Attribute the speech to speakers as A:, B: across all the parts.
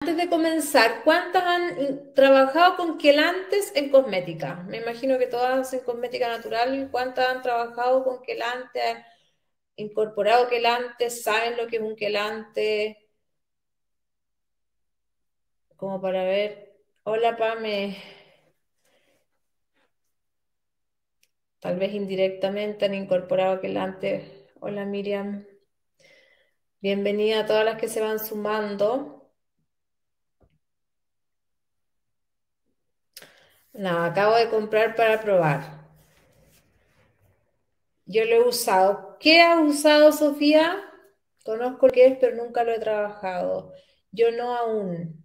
A: antes de comenzar, ¿cuántas han trabajado con quelantes en cosmética? Me imagino que todas en cosmética natural. ¿Cuántas han trabajado con quelante, han incorporado quelantes, saben lo que es un quelante? Como para ver. Hola, Pame. Tal vez indirectamente han incorporado quelante. Hola, Miriam. Bienvenida a todas las que se van sumando. Nada, acabo de comprar para probar. Yo lo he usado. ¿Qué has usado, Sofía? Conozco lo que es, pero nunca lo he trabajado. Yo no aún.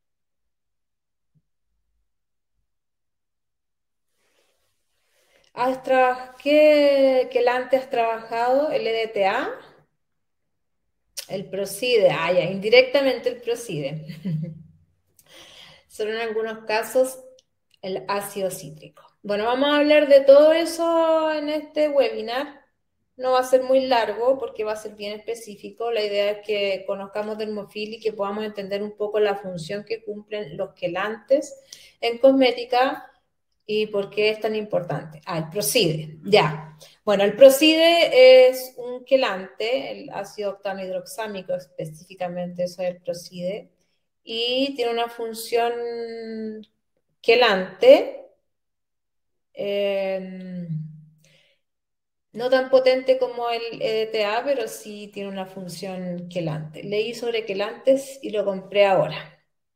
A: ¿Qué quelante has trabajado? ¿El EDTA? El Procide. Ah, ya, indirectamente el Procide. Solo en algunos casos el ácido cítrico. Bueno, vamos a hablar de todo eso en este webinar. No va a ser muy largo porque va a ser bien específico. La idea es que conozcamos Dermofil y que podamos entender un poco la función que cumplen los quelantes en cosmética y por qué es tan importante. Ah, el Procide, ya. Bueno, el Procide es un quelante, el ácido octanohidroxámico específicamente, eso es el Procide, y tiene una función quelante, no tan potente como el EDTA, pero sí tiene una función quelante. Leí sobre quelantes y lo compré ahora.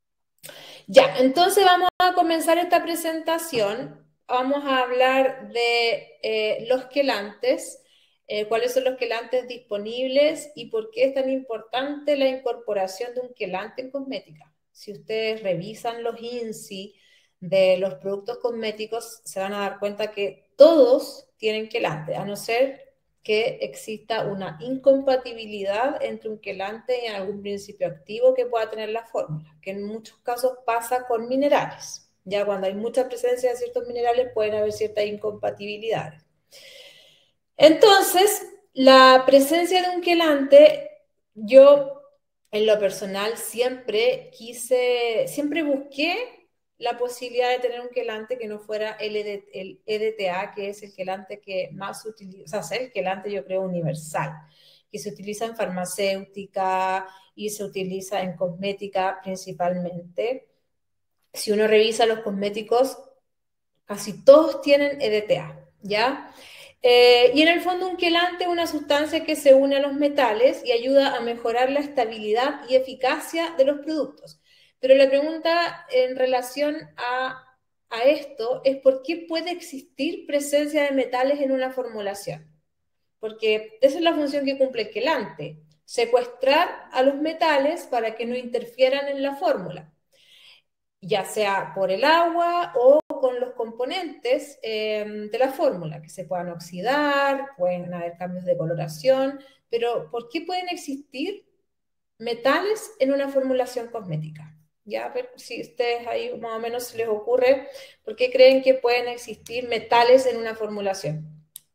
A: Ya, entonces vamos a comenzar esta presentación. Vamos a hablar de los quelantes, cuáles son los quelantes disponibles y por qué es tan importante la incorporación de un quelante en cosmética. Si ustedes revisan los INSI de los productos cosméticos, se van a dar cuenta que todos tienen quelante, a no ser que exista una incompatibilidad entre un quelante y algún principio activo que pueda tener la fórmula, que en muchos casos pasa con minerales. Ya cuando hay mucha presencia de ciertos minerales pueden haber ciertas incompatibilidades. Entonces, la presencia de un quelante, yo en lo personal siempre busqué la posibilidad de tener un quelante que no fuera el EDTA, que es el quelante que más se utiliza, o sea, el quelante yo creo universal, que se utiliza en farmacéutica y se utiliza en cosmética principalmente. Si uno revisa los cosméticos, casi todos tienen EDTA, ¿ya? Y en el fondo un quelante es una sustancia que se une a los metales y ayuda a mejorar la estabilidad y eficacia de los productos. Pero la pregunta en relación a esto es ¿por qué puede existir presencia de metales en una formulación? Porque esa es la función que cumple el quelante, secuestrar a los metales para que no interfieran en la fórmula, ya sea por el agua o con los componentes de la fórmula, que se puedan oxidar, pueden haber cambios de coloración, pero ¿por qué pueden existir metales en una formulación cosmética? Ya, a ver si a ustedes ahí más o menos se les ocurre, ¿por qué creen que pueden existir metales en una formulación?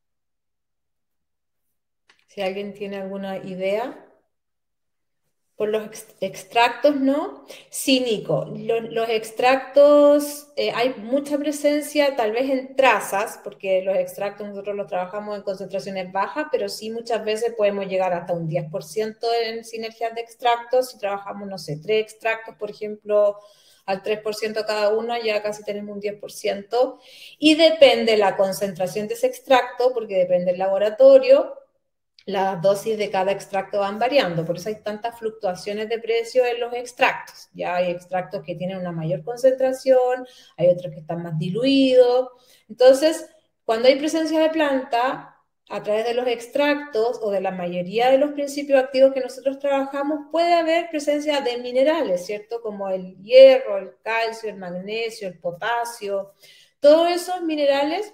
A: Si alguien tiene alguna idea. Por los extractos, ¿no? Sí, Nico, los extractos, hay mucha presencia tal vez en trazas, porque los extractos nosotros los trabajamos en concentraciones bajas, pero sí muchas veces podemos llegar hasta un 10% en sinergias de extractos. Si trabajamos, no sé, 3 extractos, por ejemplo, al 3% cada uno, ya casi tenemos un 10%. Y depende la concentración de ese extracto, porque depende del laboratorio, las dosis de cada extracto van variando, por eso hay tantas fluctuaciones de precio en los extractos. Ya hay extractos que tienen una mayor concentración, hay otros que están más diluidos. Entonces, cuando hay presencia de planta, a través de los extractos o de la mayoría de los principios activos que nosotros trabajamos, puede haber presencia de minerales, ¿cierto? Como el hierro, el calcio, el magnesio, el potasio, todos esos minerales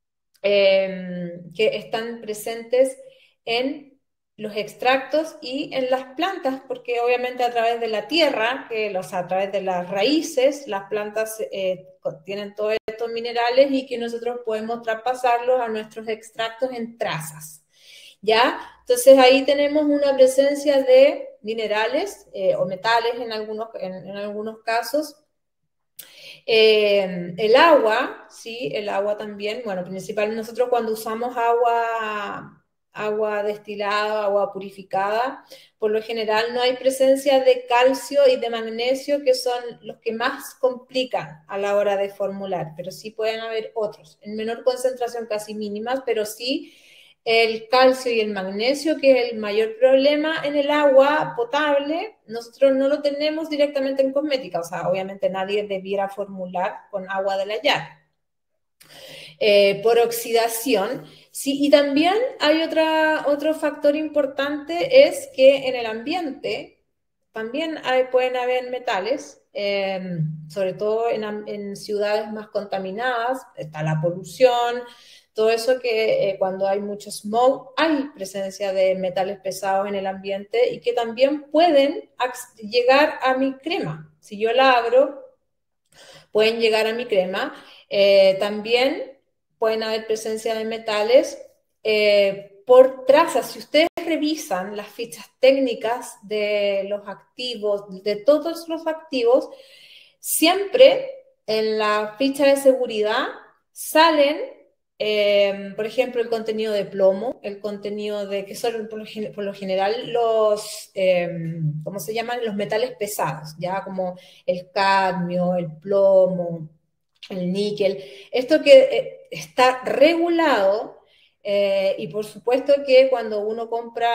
A: que están presentes en los extractos y en las plantas, porque obviamente a través de la tierra, a través de las raíces, las plantas contienen todos estos minerales y que nosotros podemos traspasarlos a nuestros extractos en trazas. ¿ya? Entonces ahí tenemos una presencia de minerales o metales en algunos casos. El agua, sí, el agua también, bueno, principalmente nosotros cuando usamos agua destilada, agua purificada, por lo general no hay presencia de calcio y de magnesio, que son los que más complican a la hora de formular, pero sí pueden haber otros, en menor concentración, casi mínimas, pero sí el calcio y el magnesio, que es el mayor problema en el agua potable, nosotros no lo tenemos directamente en cosmética, o sea, obviamente nadie debiera formular con agua de la llave. Por oxidación, sí, y también hay otro factor importante, es que en el ambiente también pueden haber metales, sobre todo en ciudades más contaminadas, está la polución, todo eso que cuando hay mucho smog hay presencia de metales pesados en el ambiente y que también pueden llegar a mi crema. Si yo la abro, pueden llegar a mi crema. También pueden haber presencia de metales por trazas. Si ustedes revisan las fichas técnicas de los activos, de todos los activos, siempre en la ficha de seguridad salen, por ejemplo, el contenido de plomo, el contenido de, que son por lo general los, ¿cómo se llaman? Los metales pesados, ya como el cadmio, el plomo, el níquel. Esto que está regulado y por supuesto que cuando uno compra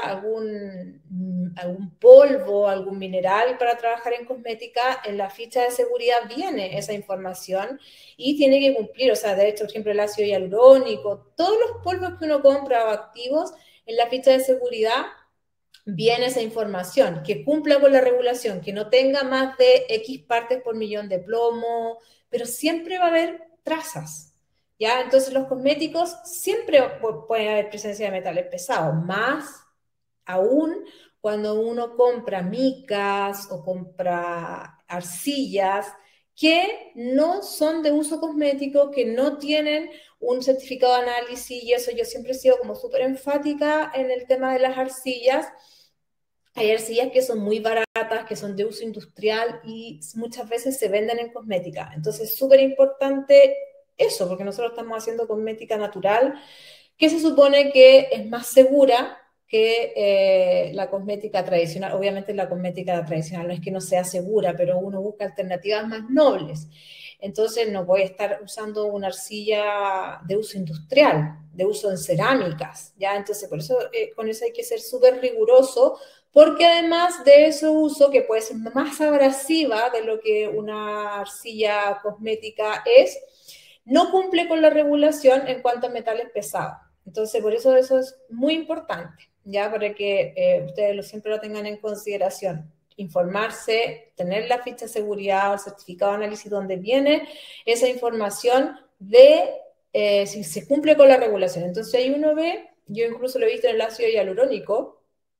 A: algún polvo, algún mineral para trabajar en cosmética, en la ficha de seguridad viene esa información y tiene que cumplir, o sea, de hecho, por ejemplo, el ácido hialurónico, todos los polvos que uno compra o activos, en la ficha de seguridad viene esa información, que cumpla con la regulación, que no tenga más de X partes por millón de plomo, pero siempre va a haber trazas. ¿Ya? Entonces los cosméticos siempre pueden haber presencia de metales pesados, más aún cuando uno compra micas o compra arcillas que no son de uso cosmético, que no tienen un certificado de análisis, y eso yo siempre he sido como súper enfática en el tema de las arcillas. Hay arcillas que son muy baratas, que son de uso industrial y muchas veces se venden en cosmética. Entonces es súper importante eso, porque nosotros estamos haciendo cosmética natural, que se supone que es más segura que la cosmética tradicional. Obviamente la cosmética tradicional no es que no sea segura, pero uno busca alternativas más nobles. Entonces no voy a estar usando una arcilla de uso industrial, de uso en cerámicas, ¿ya? Entonces por eso con eso hay que ser súper riguroso, porque además de ese uso, que puede ser más abrasiva de lo que una arcilla cosmética es, no cumple con la regulación en cuanto a metales pesados. Entonces, por eso es muy importante, ya para que ustedes siempre lo tengan en consideración. Informarse, tener la ficha de seguridad o el certificado de análisis donde viene esa información de si se cumple con la regulación. Entonces, ahí uno ve, yo incluso lo he visto en el ácido hialurónico,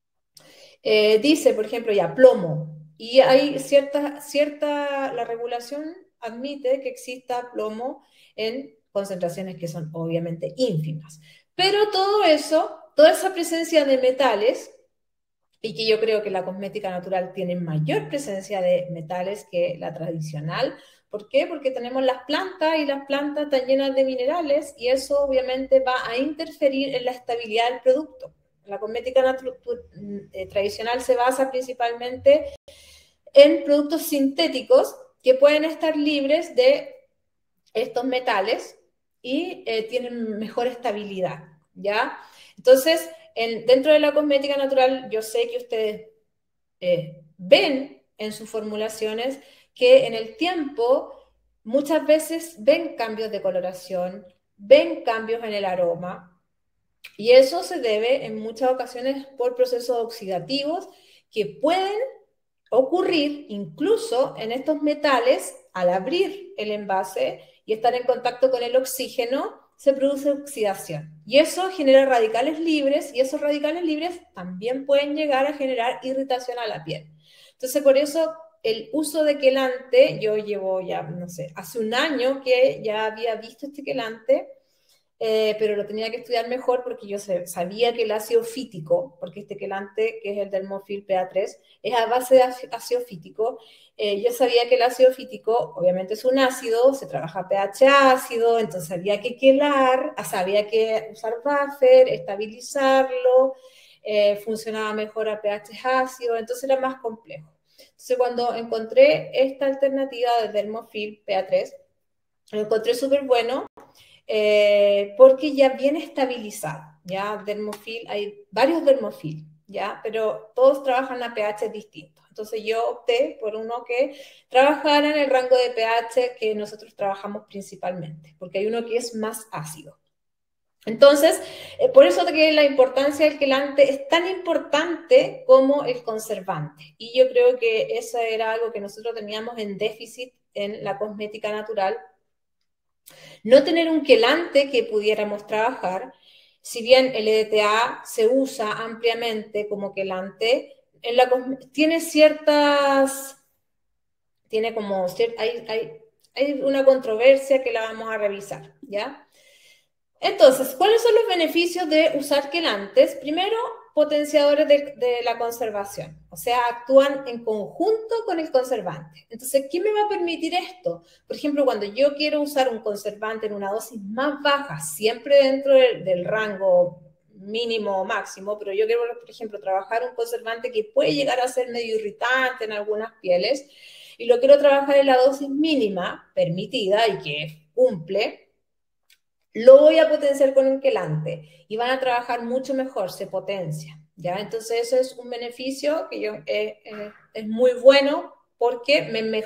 A: dice, por ejemplo, ya plomo, y hay la regulación admite que exista plomo en concentraciones que son obviamente ínfimas. Pero todo eso, toda esa presencia de metales, y que yo creo que la cosmética natural tiene mayor presencia de metales que la tradicional. ¿Por qué? Porque tenemos las plantas y las plantas están llenas de minerales y eso obviamente va a interferir en la estabilidad del producto. La cosmética tradicional se basa principalmente en productos sintéticos que pueden estar libres de estos metales y tienen mejor estabilidad, ¿ya? Entonces, dentro de la cosmética natural, yo sé que ustedes ven en sus formulaciones que en el tiempo muchas veces ven cambios de coloración, ven cambios en el aroma, y eso se debe en muchas ocasiones por procesos oxidativos que pueden ocurrir incluso en estos metales al abrir el envase y estar en contacto con el oxígeno, se produce oxidación. Y eso genera radicales libres y esos radicales libres también pueden llegar a generar irritación a la piel. Entonces, por eso el uso de quelante, yo llevo ya, no sé, hace un año que ya había visto este quelante, pero lo tenía que estudiar mejor porque yo sabía que el ácido fítico, porque este quelante, que es el Dermofil PA3, es a base de ácido fítico. Yo sabía que el ácido fítico, obviamente es un ácido, se trabaja a pH ácido, entonces había que quelar, había que usar buffer, estabilizarlo, funcionaba mejor a pH ácido, entonces era más complejo. Entonces cuando encontré esta alternativa de Dermofil PA3, lo encontré súper bueno, porque ya viene estabilizado, ya Dermofil, hay varios Dermofil, ya, pero todos trabajan a pH distintos. Entonces yo opté por uno que trabajara en el rango de pH que nosotros trabajamos principalmente, porque hay uno que es más ácido. Entonces, por eso que la importancia del quelante es tan importante como el conservante. Y yo creo que eso era algo que nosotros teníamos en déficit en la cosmética natural. No tener un quelante que pudiéramos trabajar, si bien el EDTA se usa ampliamente como quelante, tiene ciertas, tiene como, hay una controversia que la vamos a revisar, ¿ya? Entonces, ¿cuáles son los beneficios de usar quelantes? Primero, potenciadores de la conservación, o sea, actúan en conjunto con el conservante. Entonces, ¿qué me va a permitir esto? Por ejemplo, cuando yo quiero usar un conservante en una dosis más baja, siempre dentro del rango mínimo o máximo, pero yo quiero, por ejemplo, trabajar un conservante que puede llegar a ser medio irritante en algunas pieles, y lo quiero trabajar en la dosis mínima permitida y que cumple, lo voy a potenciar con un quelante y van a trabajar mucho mejor, se potencia, ¿ya? Entonces eso es un beneficio que es muy bueno porque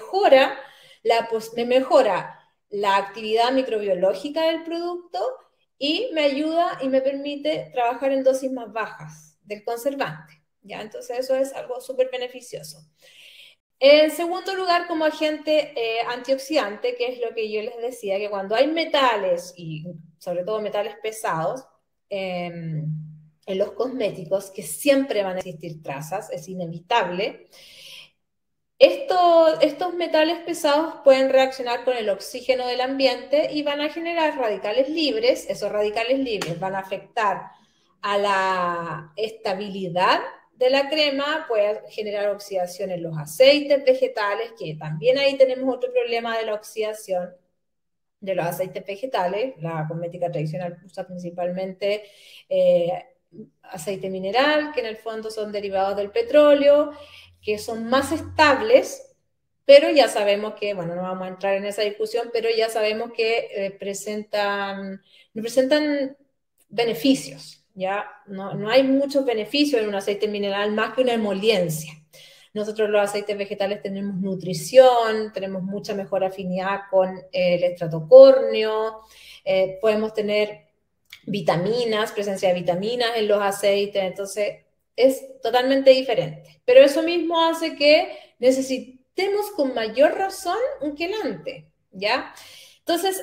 A: me mejora la actividad microbiológica del producto y me ayuda y me permite trabajar en dosis más bajas del conservante, ¿ya? Entonces eso es algo súper beneficioso. En segundo lugar, como agente antioxidante, que es lo que yo les decía, que cuando hay metales, y sobre todo metales pesados, en los cosméticos, que siempre van a existir trazas, es inevitable, estos metales pesados pueden reaccionar con el oxígeno del ambiente y van a generar radicales libres. Esos radicales libres van a afectar a la estabilidad de la crema, puede generar oxidación en los aceites vegetales, que también ahí tenemos otro problema de la oxidación de los aceites vegetales. La cosmética tradicional usa principalmente eh, aceite mineral, que en el fondo son derivados del petróleo, que son más estables, pero ya sabemos que, bueno, no vamos a entrar en esa discusión, pero ya sabemos que presentan beneficios, ¿ya? No hay muchos beneficios en un aceite mineral más que una emoliencia. Nosotros los aceites vegetales tenemos nutrición, tenemos mucha mejor afinidad con el estrato córneo, podemos tener vitaminas, presencia de vitaminas en los aceites, entonces es totalmente diferente. Pero eso mismo hace que necesitemos con mayor razón un quelante, ¿ya? Entonces,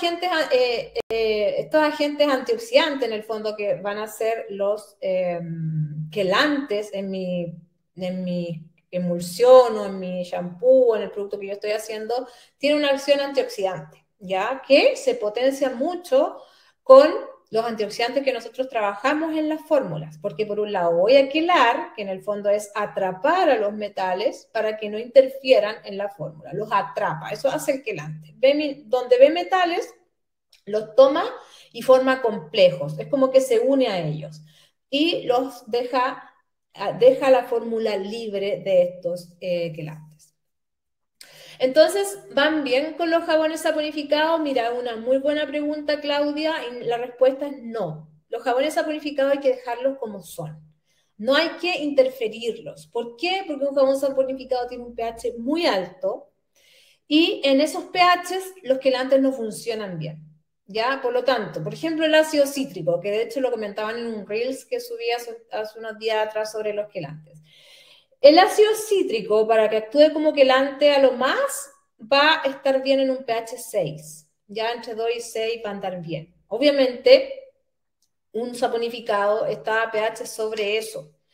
A: estos agentes antioxidantes, en el fondo, que van a ser los quelantes en mi emulsión o en mi shampoo o en el producto que yo estoy haciendo, tienen una acción antioxidante, ¿ya? Que se potencia mucho con los antioxidantes que nosotros trabajamos en las fórmulas, porque por un lado voy a quelar, que en el fondo es atrapar a los metales para que no interfieran en la fórmula, los atrapa, eso hace el quelante. Donde ve metales, los toma y forma complejos, es como que se une a ellos y los deja la fórmula libre de estos quelantes. Entonces, ¿van bien con los jabones saponificados? Mira, una muy buena pregunta, Claudia, y la respuesta es no. Los jabones saponificados hay que dejarlos como son. No hay que interferirlos. ¿Por qué? Porque un jabón saponificado tiene un pH muy alto y en esos pHs los quelantes no funcionan bien. ¿Ya? Por lo tanto, por ejemplo, el ácido cítrico, que de hecho lo comentaban en un Reels que subí hace unos días atrás sobre los quelantes. El ácido cítrico, para que actúe como quelante a lo más, va a estar bien en un pH 6. Ya entre 2 y 6 va a andar bien. Obviamente, un saponificado está a pH sobre eso.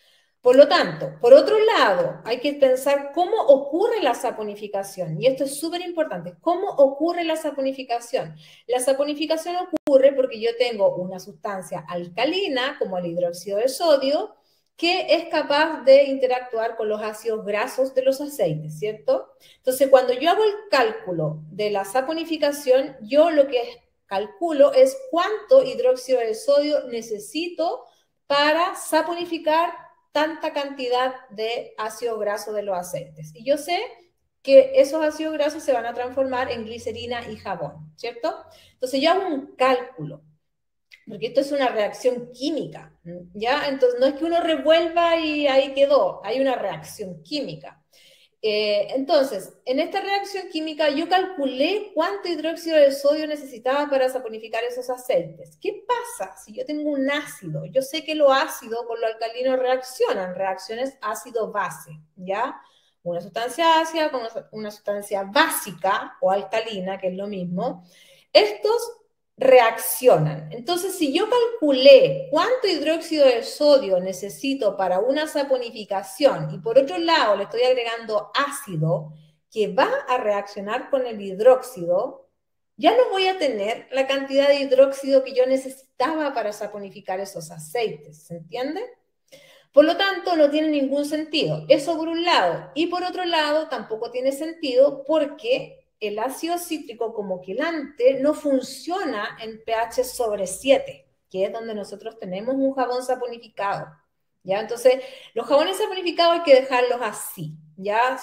A: Por lo tanto, por otro lado, hay que pensar cómo ocurre la saponificación. Y esto es súper importante. ¿Cómo ocurre la saponificación? La saponificación ocurre porque yo tengo una sustancia alcalina, como el hidróxido de sodio, que es capaz de interactuar con los ácidos grasos de los aceites, ¿cierto? Entonces, cuando yo hago el cálculo de la saponificación, yo lo que calculo es cuánto hidróxido de sodio necesito para saponificar tanta cantidad de ácido graso de los aceites. Y yo sé que esos ácidos grasos se van a transformar en glicerina y jabón, ¿cierto? Entonces yo hago un cálculo, porque esto es una reacción química, ¿ya? Entonces no es que uno revuelva y ahí quedó, hay una reacción química. Entonces, en esta reacción química yo calculé cuánto hidróxido de sodio necesitaba para saponificar esos aceites. ¿Qué pasa si yo tengo un ácido? Yo sé que lo ácido con lo alcalino reaccionan, reacciones ácido-base, ¿ya? Una sustancia ácida con una sustancia básica o alcalina, que es lo mismo. Estos reaccionan. Entonces, si yo calculé cuánto hidróxido de sodio necesito para una saponificación y por otro lado le estoy agregando ácido que va a reaccionar con el hidróxido, ya no voy a tener la cantidad de hidróxido que yo necesitaba para saponificar esos aceites, ¿se entiende? Por lo tanto, no tiene ningún sentido. Eso por un lado. Y por otro lado, tampoco tiene sentido porque el ácido cítrico como quelante no funciona en pH sobre 7, que es donde nosotros tenemos un jabón saponificado. ¿Ya? Entonces, los jabones saponificados hay que dejarlos así. ¿Ya?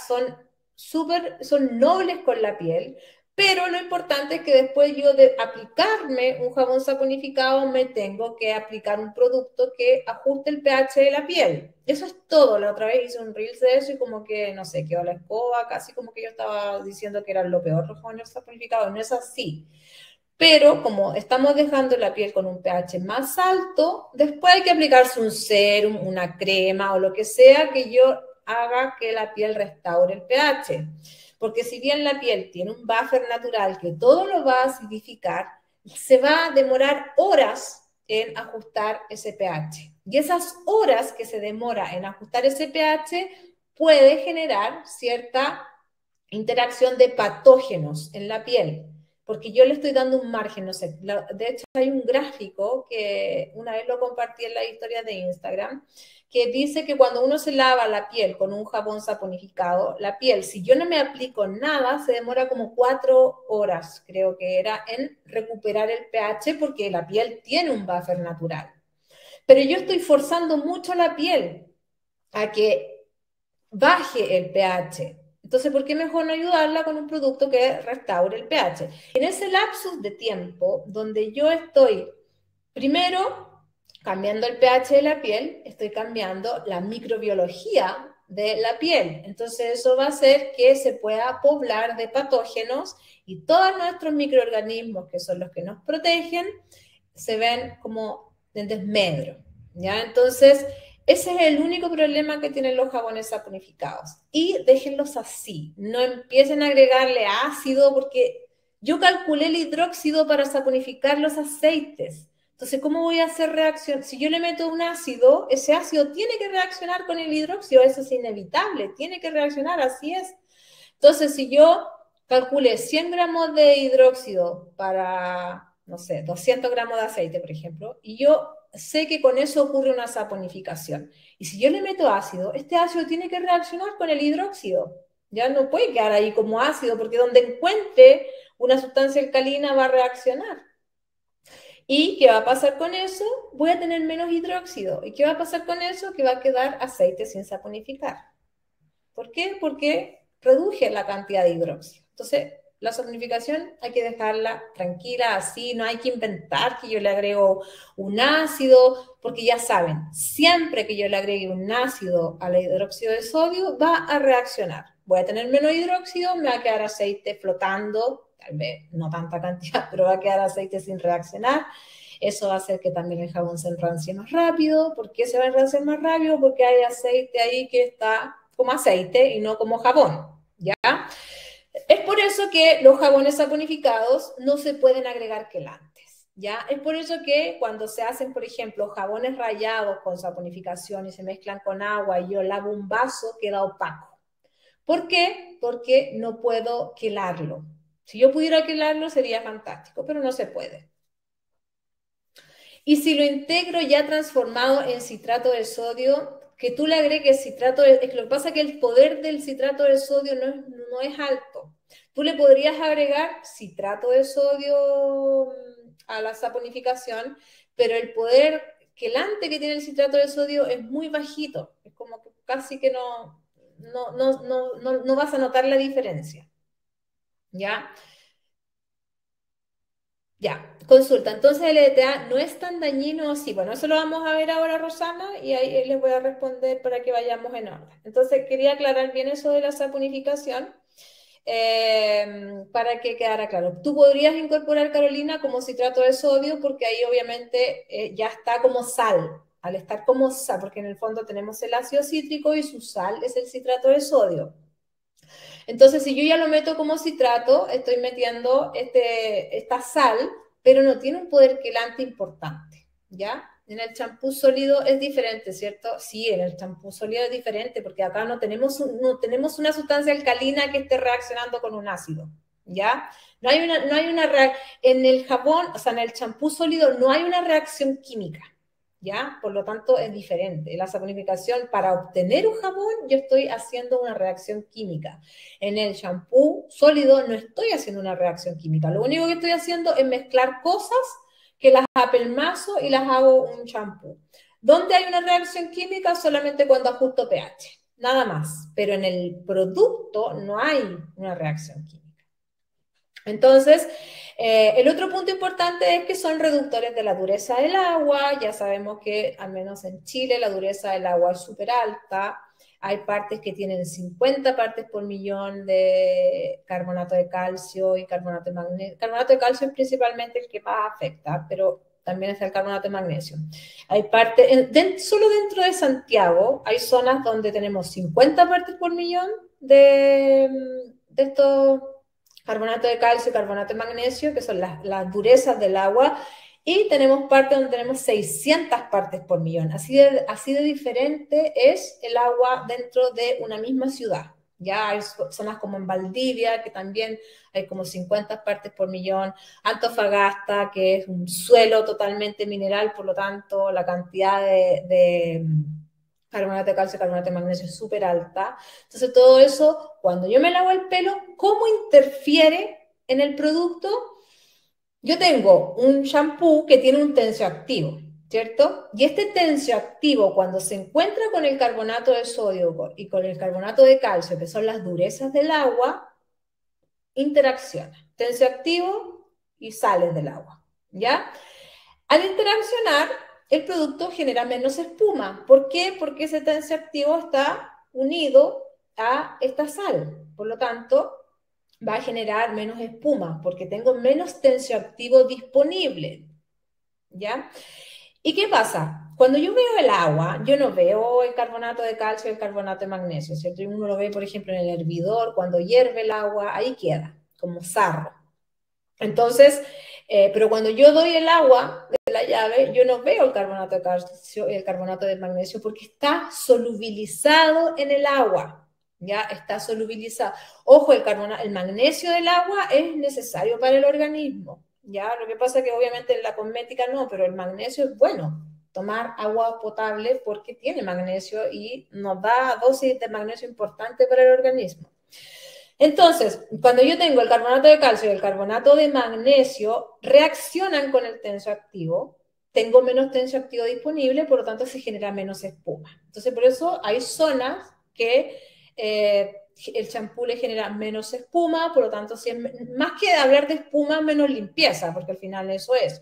A: Son nobles con la piel, pero lo importante es que después yo de aplicarme un jabón saponificado me tengo que aplicar un producto que ajuste el pH de la piel. Eso es todo. La otra vez hice un Reels de eso y como que, no sé, quedó la escoba, casi como que yo estaba diciendo que eran lo peor los jabones saponificados. No es así. Pero como estamos dejando la piel con un pH más alto, después hay que aplicarse un serum, una crema o lo que sea que yo haga que la piel restaure el pH. Porque si bien la piel tiene un buffer natural que todo lo va a acidificar, se va a demorar horas en ajustar ese pH. Y esas horas que se demora en ajustar ese pH puede generar cierta interacción de patógenos en la piel, porque yo le estoy dando un margen, no sé, de hecho hay un gráfico que una vez lo compartí en la historia de Instagram, que dice que cuando uno se lava la piel con un jabón saponificado, la piel, si yo no me aplico nada, se demora como 4 horas, creo que era, en recuperar el pH, porque la piel tiene un buffer natural. Pero yo estoy forzando mucho la piel a que baje el pH. Entonces, ¿por qué mejor no ayudarla con un producto que restaure el pH? En ese lapsus de tiempo donde yo estoy, primero, cambiando el pH de la piel, estoy cambiando la microbiología de la piel. Entonces, eso va a hacer que se pueda poblar de patógenos y todos nuestros microorganismos, que son los que nos protegen, se ven como en desmedro. ¿Ya? Entonces, ese es el único problema que tienen los jabones saponificados. Y déjenlos así. No empiecen a agregarle ácido porque yo calculé el hidróxido para saponificar los aceites. Entonces, ¿cómo voy a hacer reacción? Si yo le meto un ácido, ese ácido tiene que reaccionar con el hidróxido. Eso es inevitable. Tiene que reaccionar, así es. Entonces, si yo calculé 100 gramos de hidróxido para, no sé, 200 gramos de aceite, por ejemplo, y yo sé que con eso ocurre una saponificación. Y si yo le meto ácido, este ácido tiene que reaccionar con el hidróxido. Ya no puede quedar ahí como ácido, porque donde encuentre una sustancia alcalina va a reaccionar. ¿Y qué va a pasar con eso? Voy a tener menos hidróxido. ¿Y qué va a pasar con eso? Que va a quedar aceite sin saponificar. ¿Por qué? Porque reduje la cantidad de hidróxido. Entonces, la saponificación hay que dejarla tranquila, así, no hay que inventar que yo le agrego un ácido, porque ya saben, siempre que yo le agregue un ácido al hidróxido de sodio, va a reaccionar. Voy a tener menos hidróxido, me va a quedar aceite flotando, tal vez no tanta cantidad, pero va a quedar aceite sin reaccionar. Eso va a hacer que también el jabón se enrancie más rápido. ¿Por qué se va a enranciar más rápido? Porque hay aceite ahí que está como aceite y no como jabón, ¿ya? Es por eso que los jabones saponificados no se pueden agregar quelantes. ¿ya? Es por eso que cuando se hacen, por ejemplo, jabones rallados con saponificación y se mezclan con agua y yo lavo un vaso, queda opaco. ¿Por qué? Porque no puedo quelarlo. Si yo pudiera quelarlo sería fantástico, pero no se puede. Y si lo integro ya transformado en citrato de sodio, que tú le agregues citrato de... Es que lo que pasa es que el poder del citrato de sodio no es alto. Tú le podrías agregar citrato de sodio a la saponificación, pero el poder quelante que tiene el citrato de sodio es muy bajito. Es como que casi que no vas a notar la diferencia. ¿Ya? Ya, consulta. Entonces el EDTA no es tan dañino así. Bueno, eso lo vamos a ver ahora, Rosana, y ahí les voy a responder para que vayamos en orden. Entonces quería aclarar bien eso de la saponificación para que quedara claro. Tú podrías incorporar, Carolina, como citrato de sodio, porque ahí obviamente ya está como sal. Al estar como sal, porque en el fondo tenemos el ácido cítrico y su sal es el citrato de sodio. Entonces, si yo ya lo meto como citrato, estoy metiendo esta sal, pero no tiene un poder quelante importante, ¿ya? En el champú sólido es diferente, ¿cierto? Sí, en el champú sólido es diferente, porque acá no tenemos una sustancia alcalina que esté reaccionando con un ácido, ¿ya? En el jabón, o sea, en el champú sólido no hay una reacción química, ¿ya? Por lo tanto, es diferente. La saponificación, para obtener un jabón, yo estoy haciendo una reacción química. En el champú sólido no estoy haciendo una reacción química. Lo único que estoy haciendo es mezclar cosas que las apelmazo y las hago un champú. ¿Dónde hay una reacción química? Solamente cuando ajusto pH. Nada más. Pero en el producto no hay una reacción química. Entonces, el otro punto importante es que son reductores de la dureza del agua. Ya sabemos que, al menos en Chile, la dureza del agua es súper alta. Hay partes que tienen 50 partes por millón de carbonato de calcio y carbonato de magnesio. Carbonato de calcio es principalmente el que más afecta, pero también está el carbonato de magnesio. Hay partes, solo dentro de Santiago, hay zonas donde tenemos 50 partes por millón de estos carbonato de calcio y carbonato de magnesio, que son las durezas del agua, y tenemos partes donde tenemos 600 partes por millón. Así de diferente es el agua dentro de una misma ciudad. Ya hay zonas como en Valdivia, que también hay como 50 partes por millón. Antofagasta, que es un suelo totalmente mineral, por lo tanto, la cantidad de carbonato de calcio, carbonato de magnesio es súper alta. Entonces, todo eso, cuando yo me lavo el pelo, ¿cómo interfiere en el producto? Yo tengo un shampoo que tiene un tensioactivo, ¿cierto? Y este tensioactivo, cuando se encuentra con el carbonato de sodio y con el carbonato de calcio, que son las durezas del agua, interacciona. Tensioactivo y sales del agua, ¿ya? Al interaccionar, el producto genera menos espuma. ¿Por qué? Porque ese tensioactivo está unido a esta sal. Por lo tanto, va a generar menos espuma porque tengo menos tensioactivo disponible. ¿Ya? ¿Y qué pasa? Cuando yo veo el agua, yo no veo el carbonato de calcio y el carbonato de magnesio, ¿cierto? Y uno lo ve, por ejemplo, en el hervidor, cuando hierve el agua, ahí queda, como sarro. Entonces, pero cuando yo doy el agua de la llave, yo no veo el carbonato de calcio y el carbonato de magnesio porque está solubilizado en el agua. Ya está solubilizado. Ojo, el magnesio del agua es necesario para el organismo. Ya, lo que pasa es que obviamente en la cosmética no, pero el magnesio es bueno. Tomar agua potable porque tiene magnesio y nos da dosis de magnesio importante para el organismo. Entonces, cuando yo tengo el carbonato de calcio y el carbonato de magnesio, reaccionan con el tensioactivo, tengo menos tensioactivo disponible, por lo tanto se genera menos espuma. Entonces, por eso hay zonas que el champú le genera menos espuma, por lo tanto, si es, más que hablar de espuma, menos limpieza, porque al final eso es.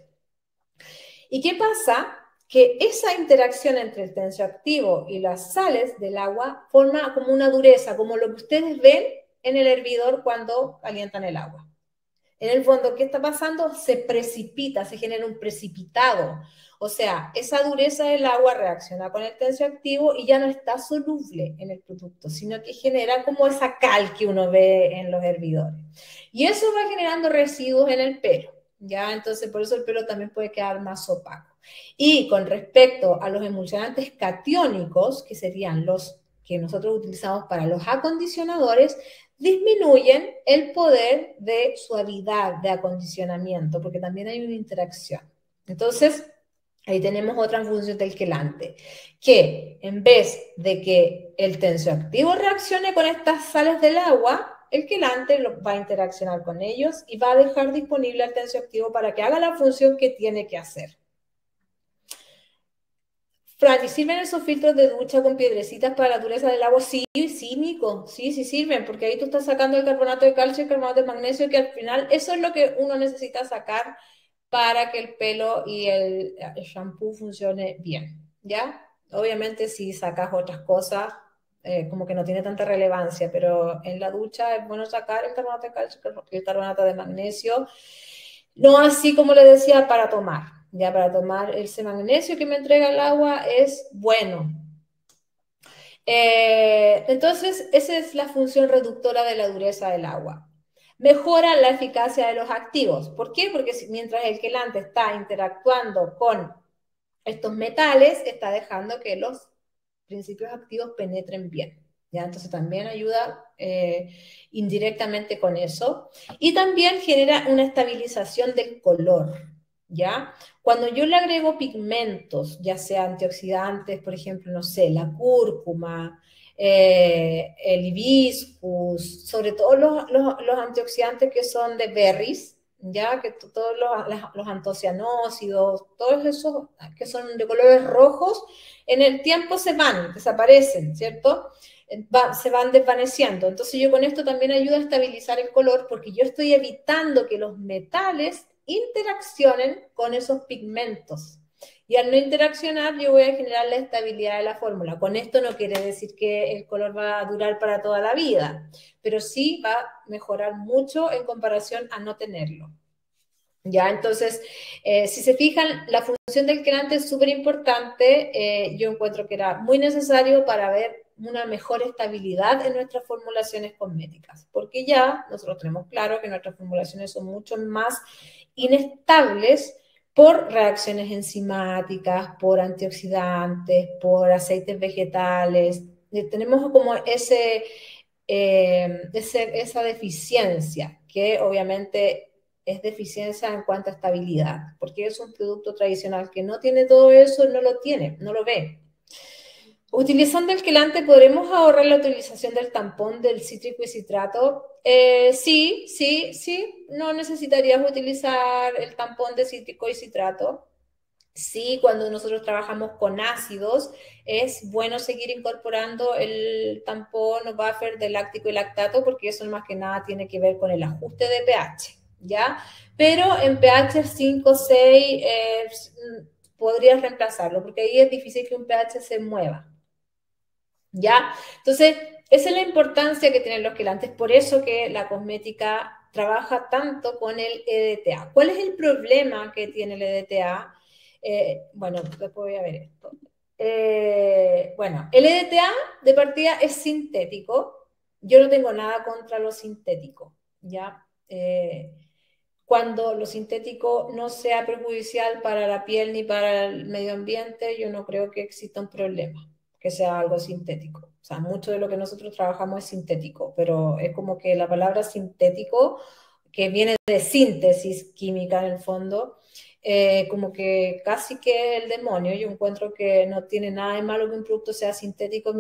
A: ¿Y qué pasa? Que esa interacción entre el tensioactivo y las sales del agua forma como una dureza, como lo que ustedes ven en el hervidor cuando calientan el agua. En el fondo, ¿qué está pasando? Se precipita, se genera un precipitado. O sea, esa dureza del agua reacciona con el tensioactivo y ya no está soluble en el producto, sino que genera como esa cal que uno ve en los hervidores. Y eso va generando residuos en el pelo. ¿ya? Entonces, por eso el pelo también puede quedar más opaco. Y con respecto a los emulsionantes catiónicos, que serían los que nosotros utilizamos para los acondicionadores, disminuyen el poder de suavidad, de acondicionamiento, porque también hay una interacción. Entonces, ahí tenemos otra función del quelante, que en vez de que el tensioactivo reaccione con estas sales del agua, el quelante va a interaccionar con ellos y va a dejar disponible al tensioactivo para que haga la función que tiene que hacer. Fran, ¿y sirven esos filtros de ducha con piedrecitas para la dureza del agua? Sí, sí, Nico, sí, sí sirven, porque ahí tú estás sacando el carbonato de calcio y el carbonato de magnesio, que al final eso es lo que uno necesita sacar para que el pelo y el shampoo funcione bien, ¿ya? Obviamente si sacas otras cosas, como que no tiene tanta relevancia, pero en la ducha es bueno sacar el carbonato de calcio y el carbonato de magnesio, no así como le decía para tomar, ya para tomar ese magnesio que me entrega el agua es bueno. Entonces, esa es la función reductora de la dureza del agua. Mejora la eficacia de los activos. ¿Por qué? Porque mientras el quelante está interactuando con estos metales, está dejando que los principios activos penetren bien. ¿Ya? Entonces también ayuda indirectamente con eso. Y también genera una estabilización del color. ¿Ya? Cuando yo le agrego pigmentos, ya sea antioxidantes, por ejemplo, no sé, la cúrcuma, el hibiscus, sobre todo los antioxidantes que son de berries, ya que todos los antocianócidos, todos esos que son de colores rojos, en el tiempo se van, desaparecen, ¿cierto? Se van desvaneciendo. Entonces yo con esto también ayudo a estabilizar el color porque yo estoy evitando que los metales interaccionen con esos pigmentos. Y al no interaccionar, yo voy a generar la estabilidad de la fórmula. Con esto no quiere decir que el color va a durar para toda la vida, pero sí va a mejorar mucho en comparación a no tenerlo. ¿Ya? Entonces, si se fijan, la función del quelante es súper importante. Yo encuentro que era muy necesario para ver una mejor estabilidad en nuestras formulaciones cosméticas, porque ya nosotros tenemos claro que nuestras formulaciones son mucho más inestables por reacciones enzimáticas, por antioxidantes, por aceites vegetales. Tenemos como esa deficiencia que obviamente es deficiencia en cuanto a estabilidad, porque es un producto tradicional que no tiene todo eso, no lo tiene, no lo ve. Utilizando el quelante, ¿podremos ahorrar la utilización del tampón del cítrico y citrato? Sí, sí, sí, no necesitarías utilizar el tampón de cítrico y citrato. Sí, cuando nosotros trabajamos con ácidos, es bueno seguir incorporando el tampón o buffer de láctico y lactato porque eso más que nada tiene que ver con el ajuste de pH, ¿ya? Pero en pH 5, 6 podrías reemplazarlo porque ahí es difícil que un pH se mueva, ¿ya? Entonces, esa es la importancia que tienen los quelantes, por eso que la cosmética trabaja tanto con el EDTA. ¿Cuál es el problema que tiene el EDTA? Bueno, después voy a ver esto. Bueno, el EDTA de partida es sintético. Yo no tengo nada contra lo sintético, ¿ya? Cuando lo sintético no sea perjudicial para la piel ni para el medio ambiente, yo no creo que exista un problema que sea algo sintético. O sea, mucho de lo que nosotros trabajamos es sintético, pero es como que la palabra sintético, que viene de síntesis química en el fondo, como que casi que el demonio. Yo encuentro que no tiene nada de malo que un producto sea sintético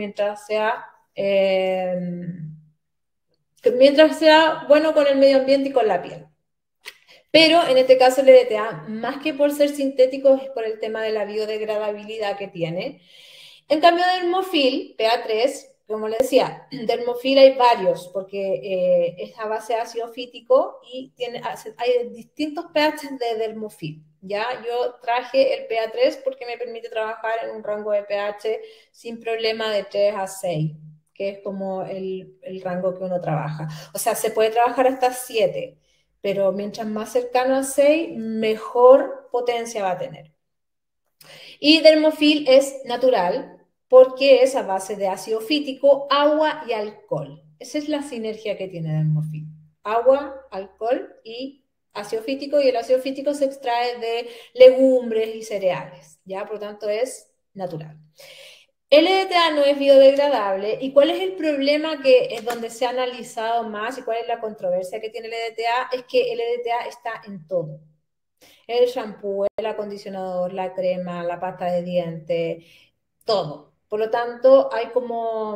A: mientras sea bueno con el medio ambiente y con la piel. Pero en este caso el EDTA, más que por ser sintético, es por el tema de la biodegradabilidad que tiene. En cambio, Dermofil, PA3, como le decía, Dermofil hay varios, porque es a base de ácido fítico y hay distintos pH de Dermofil. ¿Ya? Yo traje el PA3 porque me permite trabajar en un rango de pH sin problema de 3 a 6, que es como el rango que uno trabaja. O sea, se puede trabajar hasta 7, pero mientras más cercano a 6, mejor potencia va a tener. Y Dermofil es natural porque es a base de ácido fítico, agua y alcohol. Esa es la sinergia que tiene Dermofil. Agua, alcohol y ácido fítico, y el ácido fítico se extrae de legumbres y cereales, ¿ya? Por lo tanto, es natural. El EDTA no es biodegradable. ¿Y cuál es el problema que es donde se ha analizado más y cuál es la controversia que tiene el EDTA? Es que el EDTA está en todo. El shampoo, el acondicionador, la crema, la pasta de dientes, todo. Por lo tanto, hay como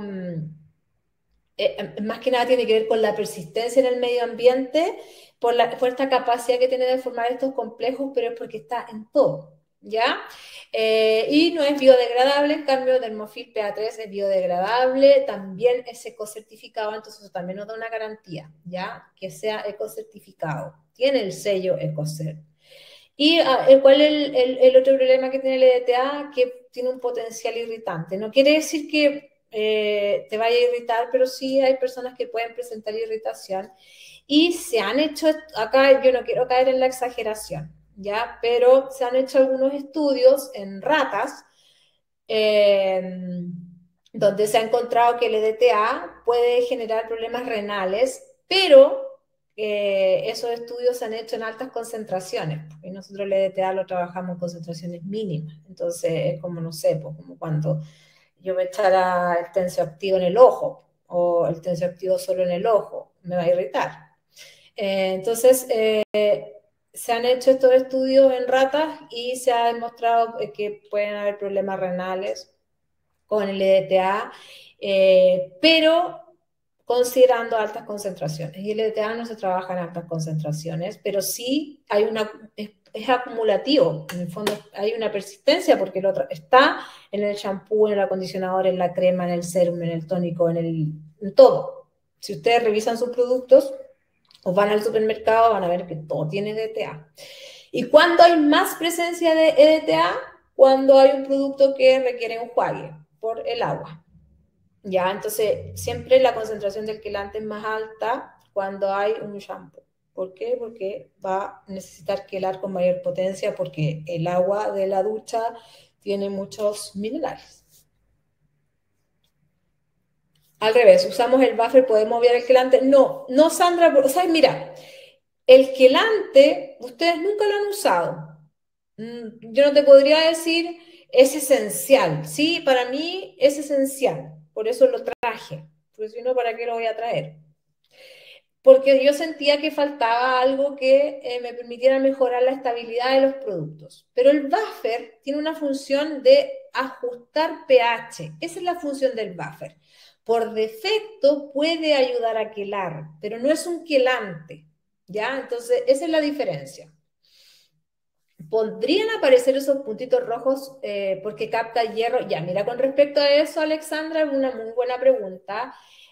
A: más que nada tiene que ver con la persistencia en el medio ambiente, por esta capacidad que tiene de formar estos complejos, pero es porque está en todo, ¿ya? Y no es biodegradable, en cambio, Dermofil PA3 es biodegradable, también es ecocertificado, entonces eso también nos da una garantía, ¿ya? Que sea ecocertificado. Tiene el sello Ecocert. Y ¿cuál es el otro problema que tiene el EDTA? Que tiene un potencial irritante. No quiere decir que te vaya a irritar, pero sí hay personas que pueden presentar irritación. Y se han hecho, acá yo no quiero caer en la exageración, ¿ya? Pero se han hecho algunos estudios en ratas donde se ha encontrado que el EDTA puede generar problemas renales, pero esos estudios se han hecho en altas concentraciones, y nosotros el EDTA lo trabajamos en concentraciones mínimas, entonces es como, no sé, pues, como cuando yo me echara el tensioactivo en el ojo, o el tensioactivo solo en el ojo, me va a irritar. Entonces, se han hecho estos estudios en ratas y se ha demostrado que pueden haber problemas renales con el EDTA, pero considerando altas concentraciones. Y el EDTA no se trabaja en altas concentraciones, pero sí hay es acumulativo. En el fondo hay una persistencia porque el otro está en el shampoo, en el acondicionador, en la crema, en el serum, en el tónico, en todo. Si ustedes revisan sus productos o van al supermercado, van a ver que todo tiene EDTA. ¿Y cuándo hay más presencia de EDTA? Cuando hay un producto que requiere enjuague por el agua. Ya, entonces siempre la concentración del quelante es más alta cuando hay un shampoo. ¿Por qué? Porque va a necesitar quelar con mayor potencia porque el agua de la ducha tiene muchos minerales. Al revés, usamos el buffer, podemos obviar el quelante. No, no, Sandra, o sea, mira, el quelante, ustedes nunca lo han usado. Yo no te podría decir es esencial. Sí, para mí es esencial. Por eso lo traje. Porque si no, ¿para qué lo voy a traer? Porque yo sentía que faltaba algo que me permitiera mejorar la estabilidad de los productos. Pero el buffer tiene una función de ajustar pH. Esa es la función del buffer. Por defecto puede ayudar a quelar, pero no es un quelante. ¿Ya? Entonces, esa es la diferencia. ¿Podrían aparecer esos puntitos rojos porque capta hierro? Ya, mira, con respecto a eso, Alexandra, es una muy buena pregunta.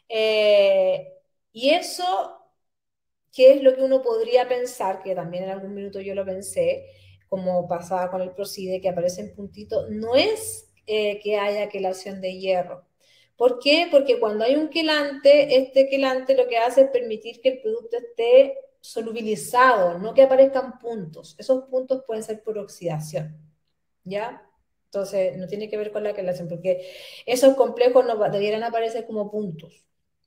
A: Y eso, ¿qué es lo que uno podría pensar? Que también en algún minuto yo lo pensé, como pasaba con el Procide, que aparecen puntitos. No es que haya quelación de hierro. ¿Por qué? Porque cuando hay un quelante, este quelante lo que hace es permitir que el producto esté solubilizado, no que aparezcan puntos. Esos puntos pueden ser por oxidación, ¿ya? Entonces, no tiene que ver con la quelación, porque esos complejos no debieran aparecer como puntos.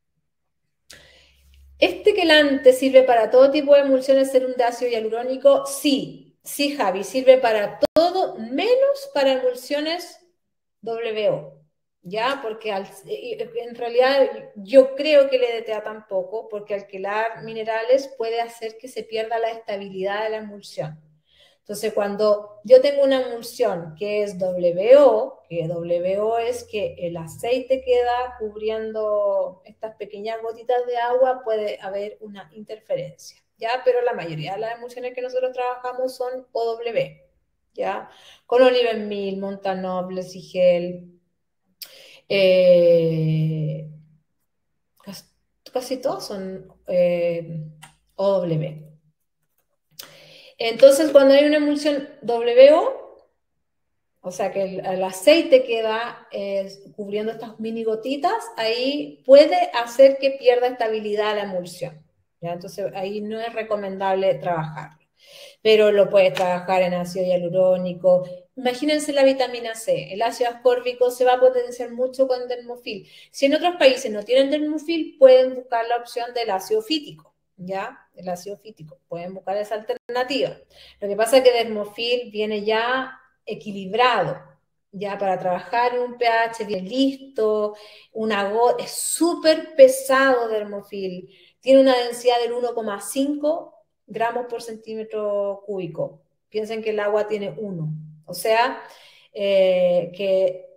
A: ¿Este quelante sirve para todo tipo de emulsiones serum de ácido hialurónico? Sí, sí, Javi, sirve para todo menos para emulsiones WO. ¿Ya? Porque en realidad yo creo que el EDTA tampoco, porque alquilar minerales puede hacer que se pierda la estabilidad de la emulsión. Entonces, cuando yo tengo una emulsión que es WO, que WO es que el aceite queda cubriendo estas pequeñas gotitas de agua, puede haber una interferencia, ¿ya? Pero la mayoría de las emulsiones que nosotros trabajamos son OW, ¿ya? Con Olivenmil, Montanoble, Sigel, casi, casi todos son OW. Entonces, cuando hay una emulsión WO, o sea que el aceite queda cubriendo estas mini gotitas, ahí puede hacer que pierda estabilidad la emulsión. ¿Ya? Entonces, ahí no es recomendable trabajarlo. Pero lo puedes trabajar en ácido hialurónico. Imagínense la vitamina C. El ácido ascórbico se va a potenciar mucho con dermofil. Si en otros países no tienen dermofil, pueden buscar la opción del ácido fítico. ¿ya? El ácido fítico. Pueden buscar esa alternativa. Lo que pasa es que Dermofil viene ya equilibrado, ya para trabajar en un pH bien listo, una gota, es súper pesado Dermofil, tiene una densidad del 1,5 gramos por centímetro cúbico. Piensen que el agua tiene 1, o sea, que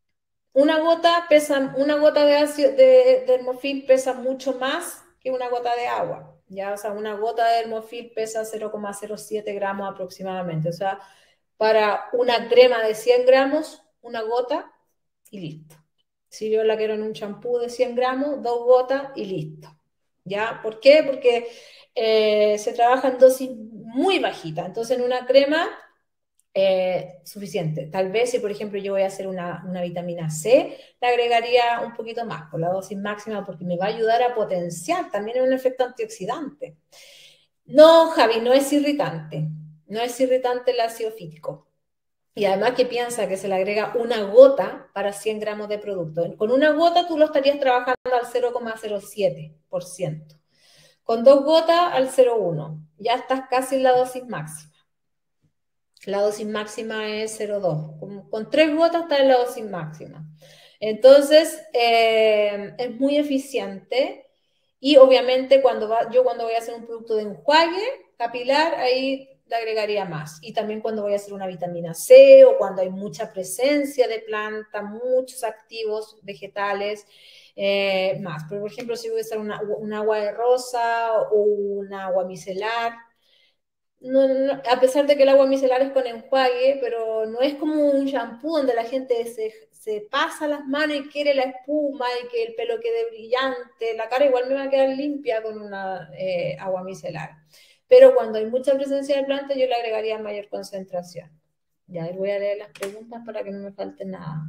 A: una gota de ácido de Dermofil pesa mucho más que una gota de agua, ¿ya? O sea, una gota de Dermofil pesa 0,07 gramos aproximadamente, o sea, para una crema de 100 gramos, una gota y listo. Si yo la quiero en un champú de 100 gramos, 2 gotas y listo. ¿Ya? ¿Por qué? Porque se trabaja en dosis muy bajitas. Entonces, en una crema, suficiente. Tal vez si, por ejemplo, yo voy a hacer una vitamina C, le agregaría un poquito más por la dosis máxima porque me va a ayudar a potenciar también un efecto antioxidante. No, Javi, no es irritante. No es irritante el ácido fítico. Y además que piensa que se le agrega una gota para 100 gramos de producto. Con una gota tú lo estarías trabajando al 0,07%. Con 2 gotas al 0,1. Ya estás casi en la dosis máxima. La dosis máxima es 0,2. Con 3 gotas está en la dosis máxima. Entonces, es muy eficiente. Y obviamente yo cuando voy a hacer un producto de enjuague capilar, ahí le agregaría más. Y también cuando voy a hacer una vitamina C o cuando hay mucha presencia de planta, muchos activos vegetales, más. Pero, por ejemplo, si voy a hacer un agua de rosa o un agua micelar, a pesar de que el agua micelar es con enjuague, pero no es como un shampoo donde la gente se pasa las manos y quiere la espuma y que el pelo quede brillante. La cara igual me va a quedar limpia con una agua micelar. Pero cuando hay mucha presencia de planta, yo le agregaría mayor concentración. Ya, voy a leer las preguntas para que no me falte nada.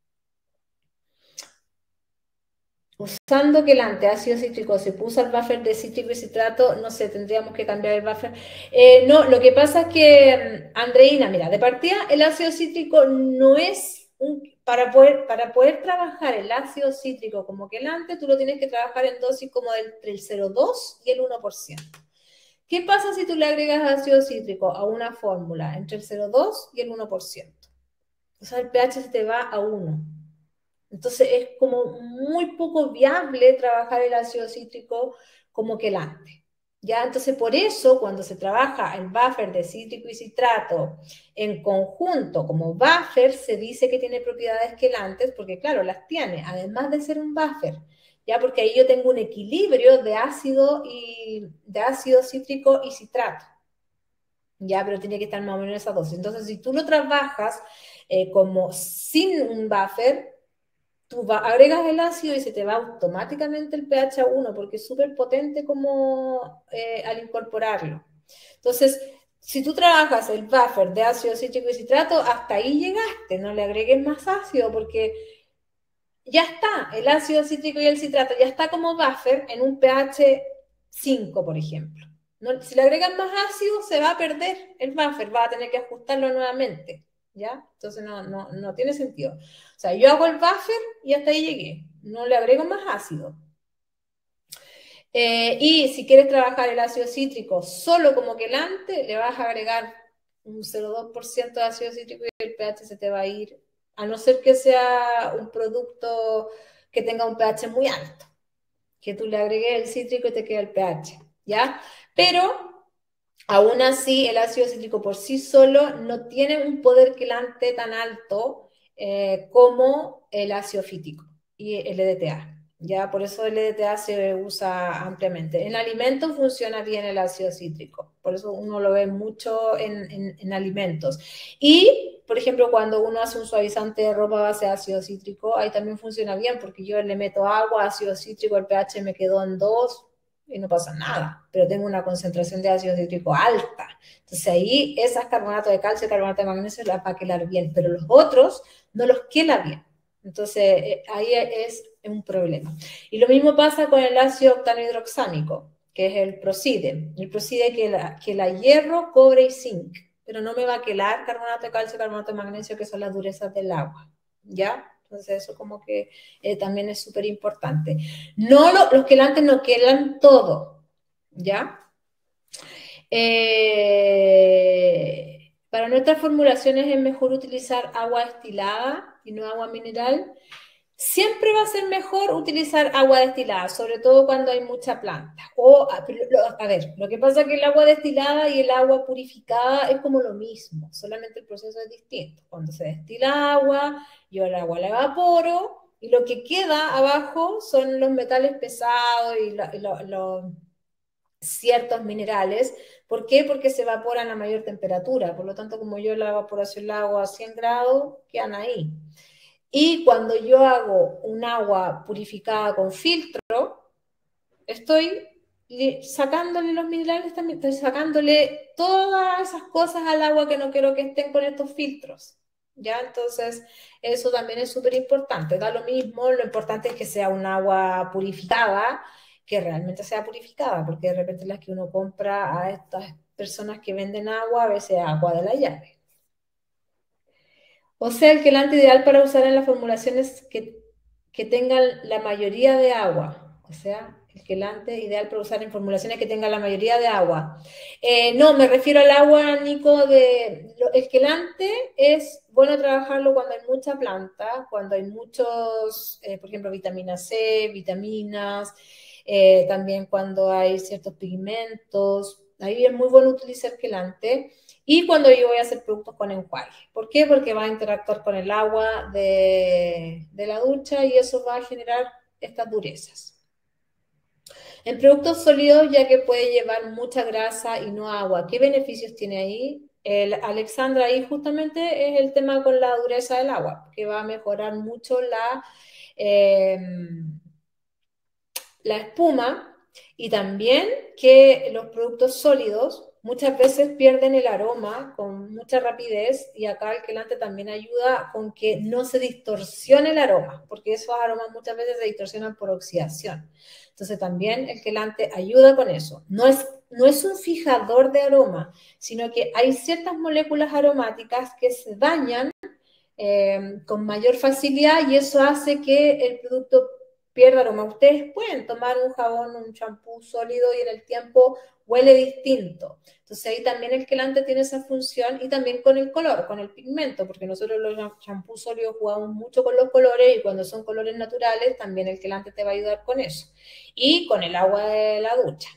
A: Usando que el antiácido cítrico se puso al buffer de cítrico y citrato, no sé, tendríamos que cambiar el buffer. No, lo que pasa es que, Andreina, mira, de partida el ácido cítrico no es para poder trabajar el ácido cítrico como quelante, tú lo tienes que trabajar en dosis como entre el 0,2 y el 1%. ¿Qué pasa si tú le agregas ácido cítrico a una fórmula entre el 0,2 y el 1%? O sea, el pH se te va a 1. Entonces es como muy poco viable trabajar el ácido cítrico como quelante. ¿Ya? Entonces, por eso, cuando se trabaja el buffer de cítrico y citrato en conjunto como buffer, se dice que tiene propiedades quelantes, porque claro, las tiene, además de ser un buffer, ¿ya? Porque ahí yo tengo un equilibrio de ácido cítrico y citrato, ¿ya? Pero tiene que estar más o menos en esa dosis. Entonces, si tú lo trabajas como sin un buffer, tú agregas el ácido y se te va automáticamente el pH a 1 porque es súper potente como al incorporarlo. Entonces, si tú trabajas el buffer de ácido cítrico y citrato, hasta ahí llegaste, no le agregues más ácido porque ya está, el ácido cítrico y el citrato ya está como buffer en un pH 5, por ejemplo. No, si le agregas más ácido, se va a perder el buffer, va a tener que ajustarlo nuevamente. ¿Ya? Entonces no tiene sentido. O sea, yo hago el buffer y hasta ahí llegué. No le agrego más ácido. Y si quieres trabajar el ácido cítrico solo como quelante, le vas a agregar un 0,2% de ácido cítrico y el pH se te va a ir, a no ser que sea un producto que tenga un pH muy alto, que tú le agregues el cítrico y te queda el pH, ¿ya? Pero aún así, el ácido cítrico por sí solo no tiene un poder quelante tan alto como el ácido fítico y el EDTA. Ya, por eso el EDTA se usa ampliamente. En alimentos funciona bien el ácido cítrico, por eso uno lo ve mucho en alimentos. Y, por ejemplo, cuando uno hace un suavizante de ropa a base de ácido cítrico, ahí también funciona bien porque yo le meto agua, ácido cítrico, el pH me quedó en 2 y no pasa nada, pero tengo una concentración de ácido cítrico alta. Entonces ahí esas carbonatos de calcio y carbonato de magnesio las va a quelar bien, pero los otros no los quela bien. Entonces ahí es un problema. Y lo mismo pasa con el ácido octanohidroxánico, que es el Procide. El Procide quela hierro, cobre y zinc, pero no me va a quelar carbonato de calcio y carbonato de magnesio, que son las durezas del agua. ¿Ya? Entonces eso como que también es súper importante. No los quelantes no quelan todo, ¿ya? Para nuestras formulaciones es mejor utilizar agua destilada y no agua mineral. Siempre va a ser mejor utilizar agua destilada, sobre todo cuando hay mucha planta. A ver, lo que pasa es que el agua destilada y el agua purificada es como lo mismo, solamente el proceso es distinto. Cuando se destila agua, yo el agua la evaporo y lo que queda abajo son los metales pesados y ciertos minerales. ¿Por qué? Porque se evaporan a mayor temperatura. Por lo tanto, como yo la evaporación la hago a 100 grados, quedan ahí. Y cuando yo hago un agua purificada con filtro, estoy sacándole los minerales también, estoy sacándole todas esas cosas al agua que no quiero que estén con estos filtros. ¿Ya? Entonces, eso también es súper importante. Da lo mismo, lo importante es que sea un agua purificada, que realmente sea purificada, porque de repente las que uno compra a estas personas que venden agua, a veces agua de la llave. O sea, el quelante ideal para usar en las formulaciones que tengan la mayoría de agua. O sea, el quelante ideal para usar en formulaciones que tengan la mayoría de agua. No, me refiero al agua, Nico, el quelante es bueno trabajarlo cuando hay mucha planta, cuando hay muchos, por ejemplo, vitamina C, vitaminas, también cuando hay ciertos pigmentos. Ahí es muy bueno utilizar quelante. Y cuando yo voy a hacer productos con enjuague. ¿Por qué? Porque va a interactuar con el agua de la ducha y eso va a generar estas durezas. En productos sólidos, ya que puede llevar mucha grasa y no agua, ¿qué beneficios tiene ahí? Alexandra, ahí justamente es el tema con la dureza del agua, que va a mejorar mucho eh, la espuma y también que los productos sólidos muchas veces pierden el aroma con mucha rapidez y acá el quelante también ayuda con que no se distorsione el aroma, porque esos aromas muchas veces se distorsionan por oxidación. Entonces también el quelante ayuda con eso. No es un fijador de aroma, sino que hay ciertas moléculas aromáticas que se dañan con mayor facilidad y eso hace que el producto pierda aroma. Ustedes pueden tomar un jabón, un champú sólido y en el tiempo huele distinto. Entonces ahí también el quelante tiene esa función y también con el color, con el pigmento, porque nosotros los champús sólidos jugamos mucho con los colores y cuando son colores naturales también el quelante te va a ayudar con eso. Y con el agua de la ducha.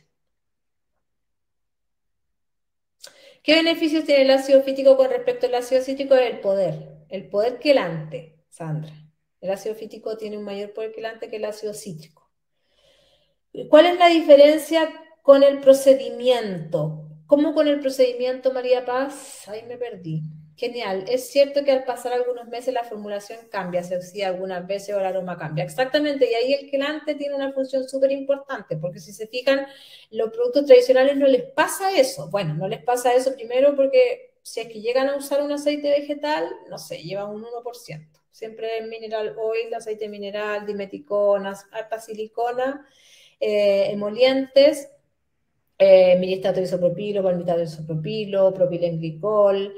A: ¿Qué beneficios tiene el ácido fítico con respecto al ácido cítrico? El poder quelante, Sandra. El ácido fítico tiene un mayor poder quelante que el ácido cítrico. ¿Cuál es la diferencia con el procedimiento? ¿Cómo con el procedimiento, María Paz? Ahí me perdí. Genial. Es cierto que al pasar algunos meses la formulación cambia, se oxida algunas veces o el aroma cambia. Exactamente, y ahí el quelante tiene una función súper importante, porque si se fijan, los productos tradicionales no les pasa eso. Bueno, no les pasa eso primero porque si es que llegan a usar un aceite vegetal, no sé, lleva un 1%. Siempre mineral oil, aceite mineral, dimeticonas, alta silicona, emolientes, miristato de isopropilo, palmitato de isopropilo, propilenglicol,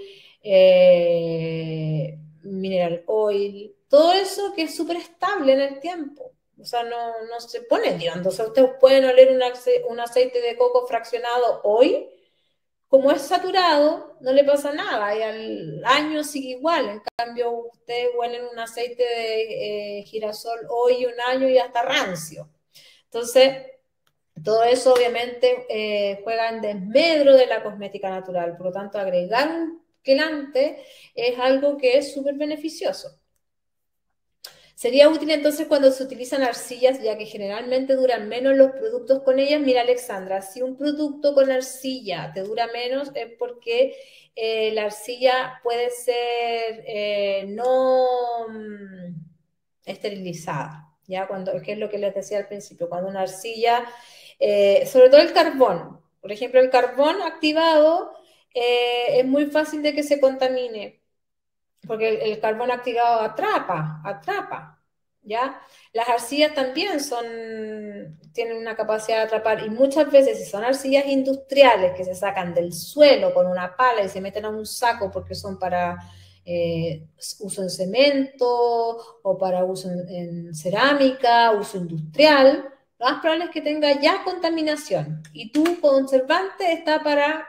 A: mineral oil, todo eso que es súper estable en el tiempo. O sea, no se pone hediondo. O sea, ustedes pueden oler un aceite de coco fraccionado hoy, como es saturado, no le pasa nada y al año sigue igual. En cambio, ustedes huelen un aceite de girasol hoy un año y ya está rancio. Entonces, todo eso obviamente juega en desmedro de la cosmética natural. Por lo tanto, agregar un quelante es algo que es súper beneficioso. Sería útil entonces cuando se utilizan arcillas, ya que generalmente duran menos los productos con ellas. Mira, Alexandra, si un producto con arcilla te dura menos es porque la arcilla puede ser no esterilizada, ¿ya? Que es lo que les decía al principio, cuando una arcilla, sobre todo el carbón, por ejemplo, el carbón activado es muy fácil de que se contamine porque el carbón activado atrapa, ¿ya? Las arcillas también tienen una capacidad de atrapar y muchas veces si son arcillas industriales que se sacan del suelo con una pala y se meten a un saco porque son para uso en cemento o para uso en cerámica, uso industrial, lo más probable es que tenga ya contaminación. Y tu conservante está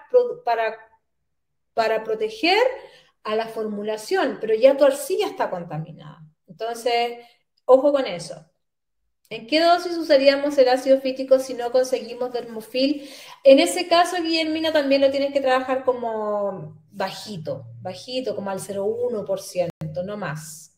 A: para proteger a la formulación, pero ya tu arcilla está contaminada. Entonces, ojo con eso. ¿En qué dosis usaríamos el ácido fítico si no conseguimos dermofil? En ese caso, Guillermina, también lo tienes que trabajar como bajito, bajito, como al 0,1%, no más.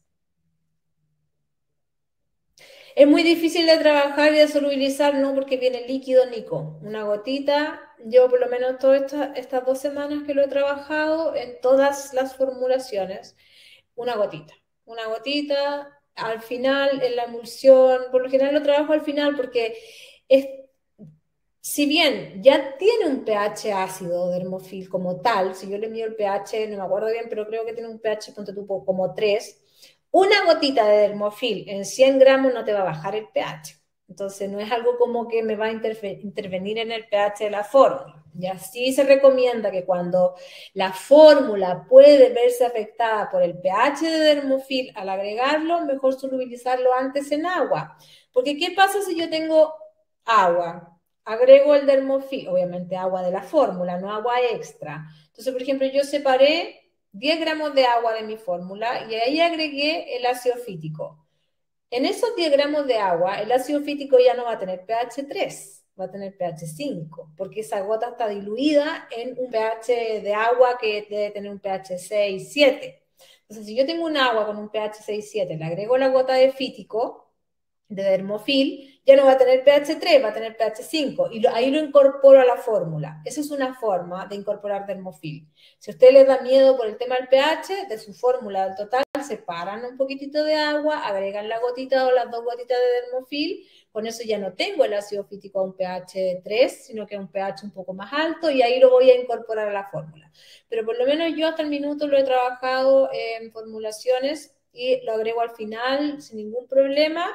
A: Es muy difícil de trabajar y de solubilizar, no porque viene líquido, Nico. Una gotita, yo por lo menos todas estas 2 semanas que lo he trabajado en todas las formulaciones, una gotita. Una gotita, al final, en la emulsión, por lo general lo trabajo al final porque es, si bien ya tiene un pH ácido dermofil como tal, si yo le mido el pH, no me acuerdo bien, pero creo que tiene un pH, ponte tú, como 3, una gotita de dermofil en 100 gramos no te va a bajar el pH. Entonces no es algo como que me va a intervenir en el pH de la fórmula. Y así se recomienda que cuando la fórmula puede verse afectada por el pH de dermofil, al agregarlo, mejor solubilizarlo antes en agua. Porque ¿qué pasa si yo tengo agua? Agrego el dermofil, obviamente agua de la fórmula, no agua extra. Entonces, por ejemplo, yo separé 10 gramos de agua de mi fórmula y ahí agregué el ácido fítico. En esos 10 gramos de agua, el ácido fítico ya no va a tener pH 3, va a tener pH 5, porque esa gota está diluida en un pH de agua que debe tener un pH 6, 7. Entonces, si yo tengo un agua con un pH 6, 7, le agrego la gota de fítico, de dermofil, ya no va a tener pH 3, va a tener pH 5 y ahí lo incorporo a la fórmula. Esa es una forma de incorporar dermofil. Si a usted le da miedo por el tema del pH, de su fórmula del total, separan un poquitito de agua, agregan la gotita o las 2 gotitas de dermofil, con eso ya no tengo el ácido fítico a un pH 3, sino que a un pH un poco más alto y ahí lo voy a incorporar a la fórmula. Pero por lo menos yo hasta el minuto lo he trabajado en formulaciones y lo agrego al final sin ningún problema,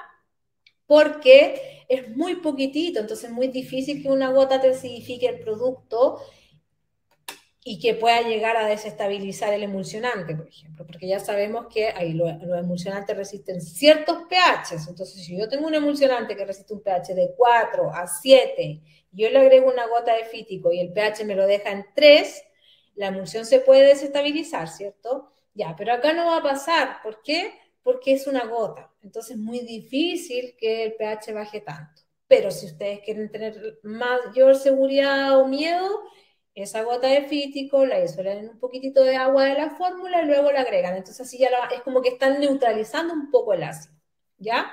A: porque es muy poquitito, entonces es muy difícil que una gota te acidifique el producto y que pueda llegar a desestabilizar el emulsionante, por ejemplo, porque ya sabemos que ahí los emulsionantes resisten ciertos pHs, entonces si yo tengo un emulsionante que resiste un pH de 4 a 7, yo le agrego una gota de fítico y el pH me lo deja en 3, la emulsión se puede desestabilizar, ¿cierto? Ya, pero acá no va a pasar, ¿por qué? Porque es una gota, entonces es muy difícil que el pH baje tanto. Pero si ustedes quieren tener mayor seguridad o miedo, esa gota de fítico la disuelven en un poquitito de agua de la fórmula y luego la agregan. Entonces así ya es como que están neutralizando un poco el ácido, ¿ya?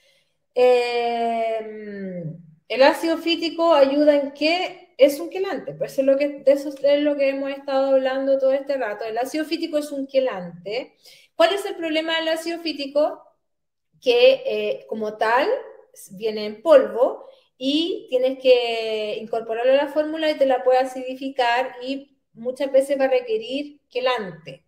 A: El ácido fítico ayuda en que es un quelante, pues eso es lo que, de eso es lo que hemos estado hablando todo este rato. El ácido fítico es un quelante. ¿Cuál es el problema del ácido fítico? Que como tal viene en polvo y tienes que incorporarlo a la fórmula y te la puede acidificar y muchas veces va a requerir quelante,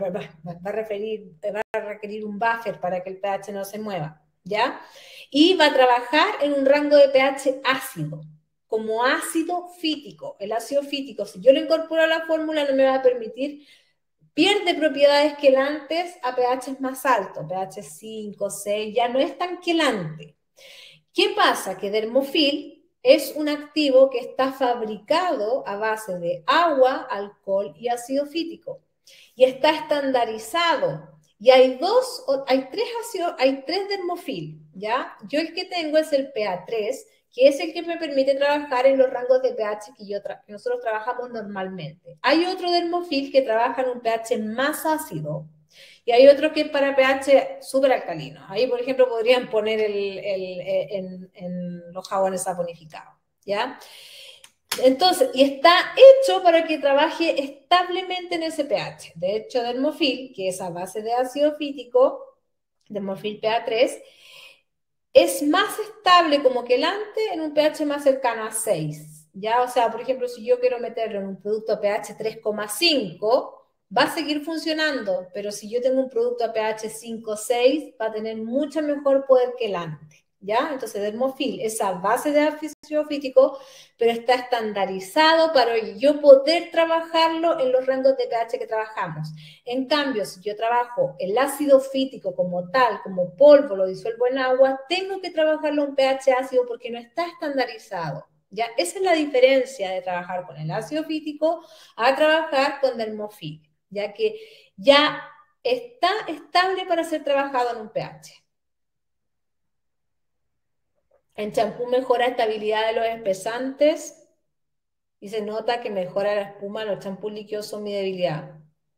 A: va a requerir un buffer para que el pH no se mueva, ¿ya? Y va a trabajar en un rango de pH ácido, como ácido fítico. El ácido fítico, si yo lo incorporo a la fórmula, no me va a permitir, pierde propiedades quelantes a pH más altos, pH 5, 6, ya no es tan quelante. ¿Qué pasa? Que Dermofil es un activo que está fabricado a base de agua, alcohol y ácido fítico. Y está estandarizado. Y hay tres Dermofil, ¿ya? Yo el que tengo es el PA3, que es el que me permite trabajar en los rangos de pH que nosotros trabajamos normalmente. Hay otro Dermofil que trabaja en un pH más ácido, y hay otro que es para pH súper alcalino. Ahí, por ejemplo, podrían poner en los jabones saponificados, ¿ya? Entonces, y está hecho para que trabaje establemente en ese pH. De hecho, Dermofil, que es a base de ácido fítico, Dermofil PA3, es más estable como quelante en un pH más cercano a 6. ¿Ya? O sea, por ejemplo, si yo quiero meterlo en un producto a pH 3,5, va a seguir funcionando, pero si yo tengo un producto a pH 5, 6, va a tener mucho mejor poder quelante. ¿ya? Entonces, Dermofil es a base de ácido fítico, pero está estandarizado para yo poder trabajarlo en los rangos de pH que trabajamos. En cambio, si yo trabajo el ácido fítico como tal, como polvo, lo disuelvo en agua, tengo que trabajarlo en pH ácido porque no está estandarizado. ¿Ya? Esa es la diferencia de trabajar con el ácido fítico a trabajar con Dermofil, ya que ya está estable para ser trabajado en un pH. En champú mejora estabilidad de los espesantes y se nota que mejora la espuma. Los champús líquidos son mi debilidad.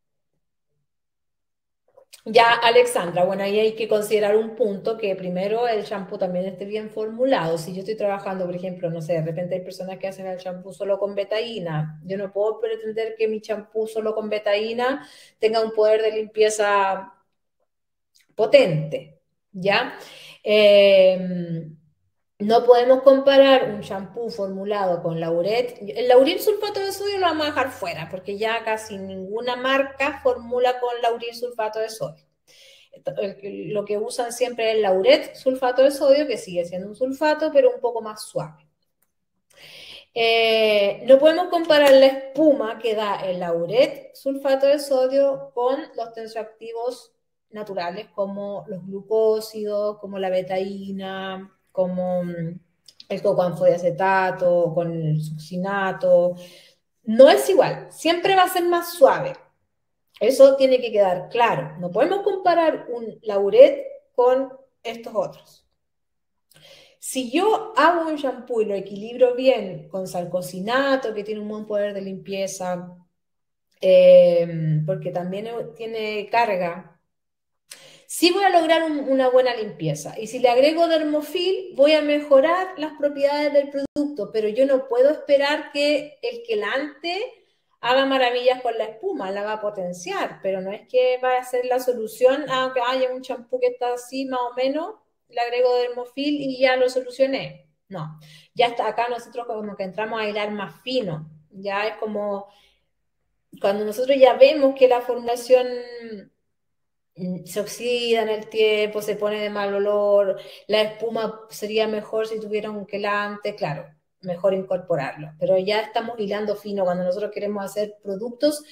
A: Ya, Alexandra, bueno, ahí hay que considerar un punto que primero el champú también esté bien formulado. Si yo estoy trabajando, por ejemplo, no sé, de repente hay personas que hacen el champú solo con betaína. Yo no puedo pretender que mi champú solo con betaína tenga un poder de limpieza potente, ¿ya? No podemos comparar un champú formulado con lauret. El lauril sulfato de sodio lo vamos a dejar fuera, porque ya casi ninguna marca formula con lauril sulfato de sodio. Lo que usan siempre es el lauret sulfato de sodio, que sigue siendo un sulfato, pero un poco más suave. No podemos comparar la espuma que da el lauret sulfato de sodio con los tensioactivos naturales como los glucósidos, como la betaína, como el cocoanfodiacetato, con el succinato. No es igual, siempre va a ser más suave. Eso tiene que quedar claro. No podemos comparar un lauret con estos otros. Si yo hago un shampoo y lo equilibro bien con salcocinato, que tiene un buen poder de limpieza, porque también tiene carga, sí voy a lograr una buena limpieza. Y si le agrego Dermofil, voy a mejorar las propiedades del producto, pero yo no puedo esperar que el quelante haga maravillas con la espuma, la va a potenciar, pero no es que va a ser la solución, aunque haya un champú que está así más o menos, le agrego Dermofil y ya lo solucioné. No, ya está acá nosotros como que entramos a hilar más fino, ya es como cuando nosotros ya vemos que la formulación se oxida en el tiempo, se pone de mal olor, la espuma sería mejor si tuviera un quelante, claro, mejor incorporarlo, pero ya estamos hilando fino cuando nosotros queremos hacer productos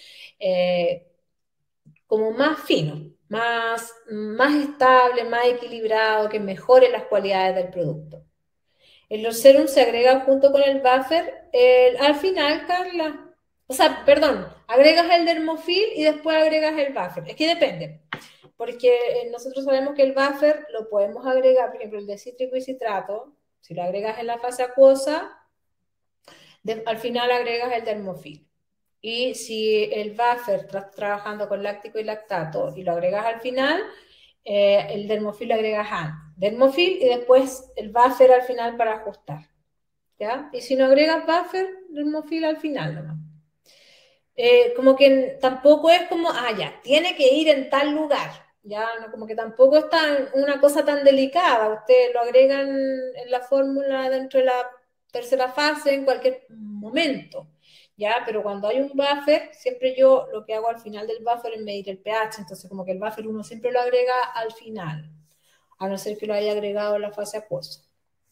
A: como más finos, más estables, más equilibrados, que mejoren las cualidades del producto. El serum se agrega junto con el buffer al final, Carla. O sea, perdón, agregas el dermofil y después agregas el buffer. Es que depende. Porque nosotros sabemos que el buffer lo podemos agregar, por ejemplo, el de cítrico y citrato. Si lo agregas en la fase acuosa, al final agregas el dermofil. Y si el buffer estás trabajando con láctico y lactato y lo agregas al final, el dermofil lo agregas antes. Dermofil y después el buffer al final para ajustar. ¿Ya? Y si no agregas buffer, dermofil al final nomás. Como que tampoco es como, ya, tiene que ir en tal lugar. Ya, no, como que tampoco es una cosa tan delicada. Ustedes lo agregan en la fórmula dentro de la tercera fase en cualquier momento. Ya, pero cuando hay un buffer, siempre yo lo que hago al final del buffer es medir el pH. Entonces, como que el buffer uno siempre lo agrega al final, a no ser que lo haya agregado en la fase acuosa.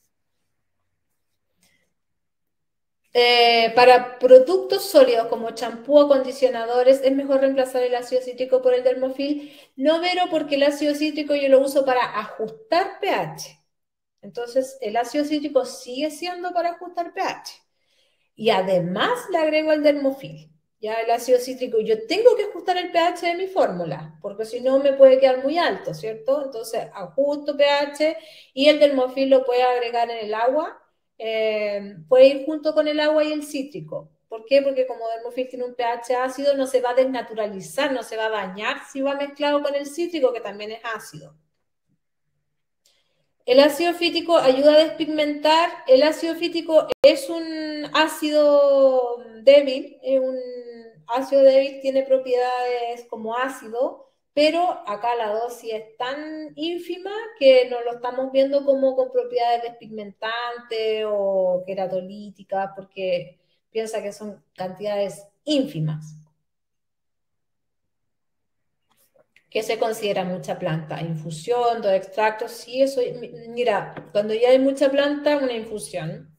A: Para productos sólidos como champú o acondicionadores es mejor reemplazar el ácido cítrico por el dermofil. No, Vero, porque el ácido cítrico yo lo uso para ajustar pH. Entonces, el ácido cítrico sigue siendo para ajustar pH. Y además le agrego el dermofil. Ya el ácido cítrico, yo tengo que ajustar el pH de mi fórmula, porque si no me puede quedar muy alto, ¿cierto? Entonces, ajusto pH y el dermofil lo puede agregar en el agua, puede ir junto con el agua y el cítrico. ¿Por qué? Porque como dermofil tiene un pH ácido, no se va a desnaturalizar, no se va a dañar si va mezclado con el cítrico, que también es ácido. El ácido fítico ayuda a despigmentar. El ácido fítico es un ácido débil, ácido débil, tiene propiedades como ácido, pero acá la dosis es tan ínfima que no lo estamos viendo como con propiedades despigmentantes o queratolíticas, porque piensa que son cantidades ínfimas. ¿Qué se considera mucha planta? Infusión, dos extractos, sí, eso, mira, cuando ya hay mucha planta, una infusión.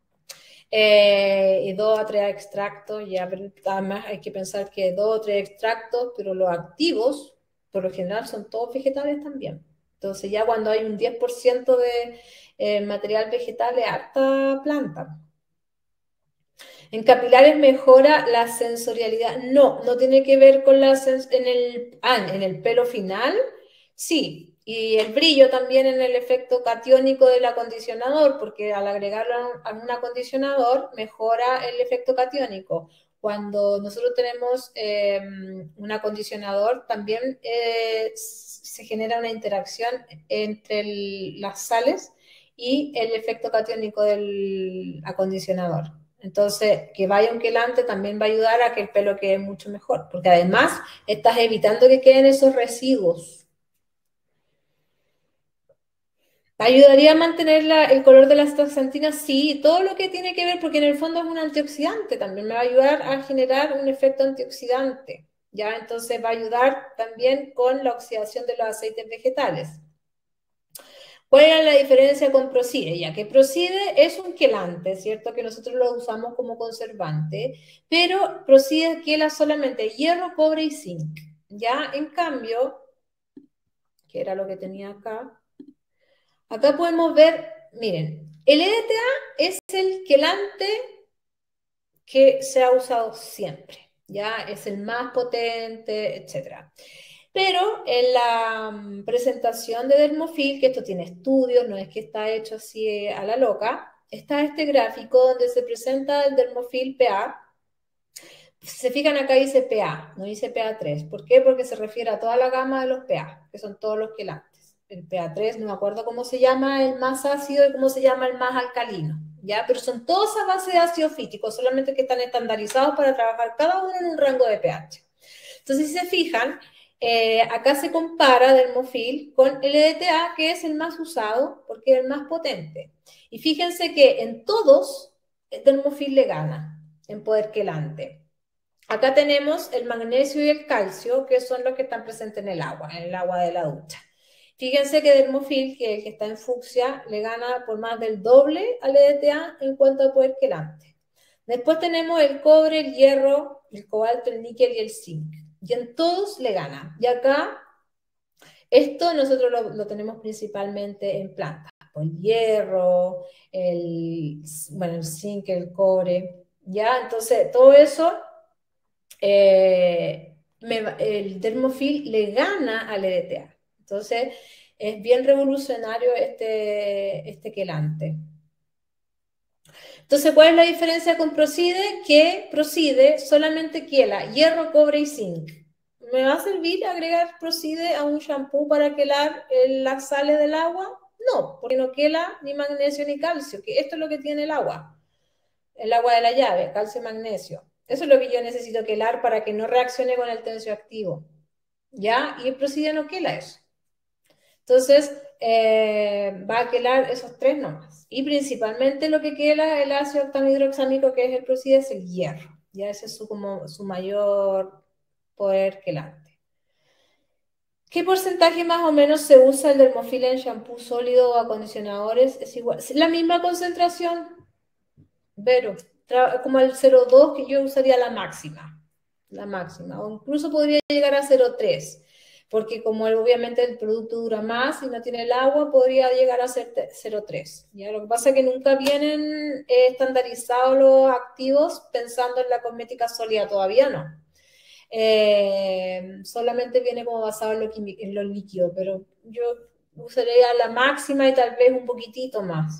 A: Y dos a tres extractos, ya, pero además hay que pensar que dos o tres extractos, pero los activos, por lo general, son todos vegetales también. Entonces ya cuando hay un 10% de material vegetal es harta planta. En capilares mejora la sensorialidad. No, no tiene que ver con en el pelo final, sí. Y el brillo también en el efecto catiónico del acondicionador, porque al agregarlo a un acondicionador mejora el efecto catiónico. Cuando nosotros tenemos un acondicionador, también se genera una interacción entre las sales y el efecto catiónico del acondicionador. Entonces, que vaya un quelante también va a ayudar a que el pelo quede mucho mejor, porque además estás evitando que queden esos residuos. ¿Ayudaría a mantener el color de las astaxantinas? Sí, todo lo que tiene que ver, porque en el fondo es un antioxidante, también me va a ayudar a generar un efecto antioxidante, ¿ya? Entonces va a ayudar también con la oxidación de los aceites vegetales. ¿Cuál era la diferencia con Procide? Ya que Procide es un quelante, ¿cierto? Que nosotros lo usamos como conservante, pero Procide quela solamente hierro, cobre y zinc. Ya, en cambio, que era lo que tenía acá, acá podemos ver, miren, el EDTA es el quelante que se ha usado siempre, ya es el más potente, etcétera. Pero en la presentación de Dermofil, que esto tiene estudios, no es que está hecho así a la loca, está este gráfico donde se presenta el Dermofil PA. Se fijan acá dice PA, no dice PA3. ¿Por qué? Porque se refiere a toda la gama de los PA, que son todos los quelantes. El PA3, no me acuerdo cómo se llama el más ácido y cómo se llama el más alcalino, ¿ya? Pero son todas a base de ácido fítico, solamente que están estandarizados para trabajar cada uno en un rango de pH. Entonces, si se fijan, acá se compara Dermofil con el EDTA, que es el más usado porque es el más potente. Y fíjense que en todos, Dermofil le gana en poder quelante. Acá tenemos el magnesio y el calcio, que son los que están presentes en el agua de la ducha. Fíjense que Dermofil, que es el que está en fucsia, le gana por más del doble al EDTA en cuanto a poder quelante. Después tenemos el cobre, el hierro, el cobalto, el níquel y el zinc. Y en todos le gana. Y acá, esto nosotros lo tenemos principalmente en plantas. El hierro, el zinc, el cobre. ¿Ya? Entonces, todo eso, el Dermofil le gana al EDTA. Entonces, es bien revolucionario este quelante. Entonces, ¿cuál es la diferencia con Procide? Que Procide solamente quiela hierro, cobre y zinc. ¿Me va a servir agregar Procide a un shampoo para quelar las sales del agua? No, porque no quela ni magnesio ni calcio, que esto es lo que tiene el agua de la llave, calcio y magnesio. Eso es lo que yo necesito quelar para que no reaccione con el tensioactivo. ¿Ya? Y el Procide no quela eso. Entonces, va a quelar esos tres nomás. Y principalmente lo que quela el ácido octanhidroxámico, que es el Procide, es el hierro. Ya ese es su mayor poder quelante. ¿Qué porcentaje más o menos se usa el Dermofil en shampoo sólido o acondicionadores? Es igual. La misma concentración, Vero, como el 0,2 que yo usaría la máxima, o incluso podría llegar a 0,3, porque como obviamente el producto dura más y no tiene el agua, podría llegar a ser 0,3. ¿Ya? Lo que pasa es que nunca vienen estandarizados los activos pensando en la cosmética sólida, todavía no. Solamente viene como basado en lo líquido, pero yo usaría la máxima y tal vez un poquitito más.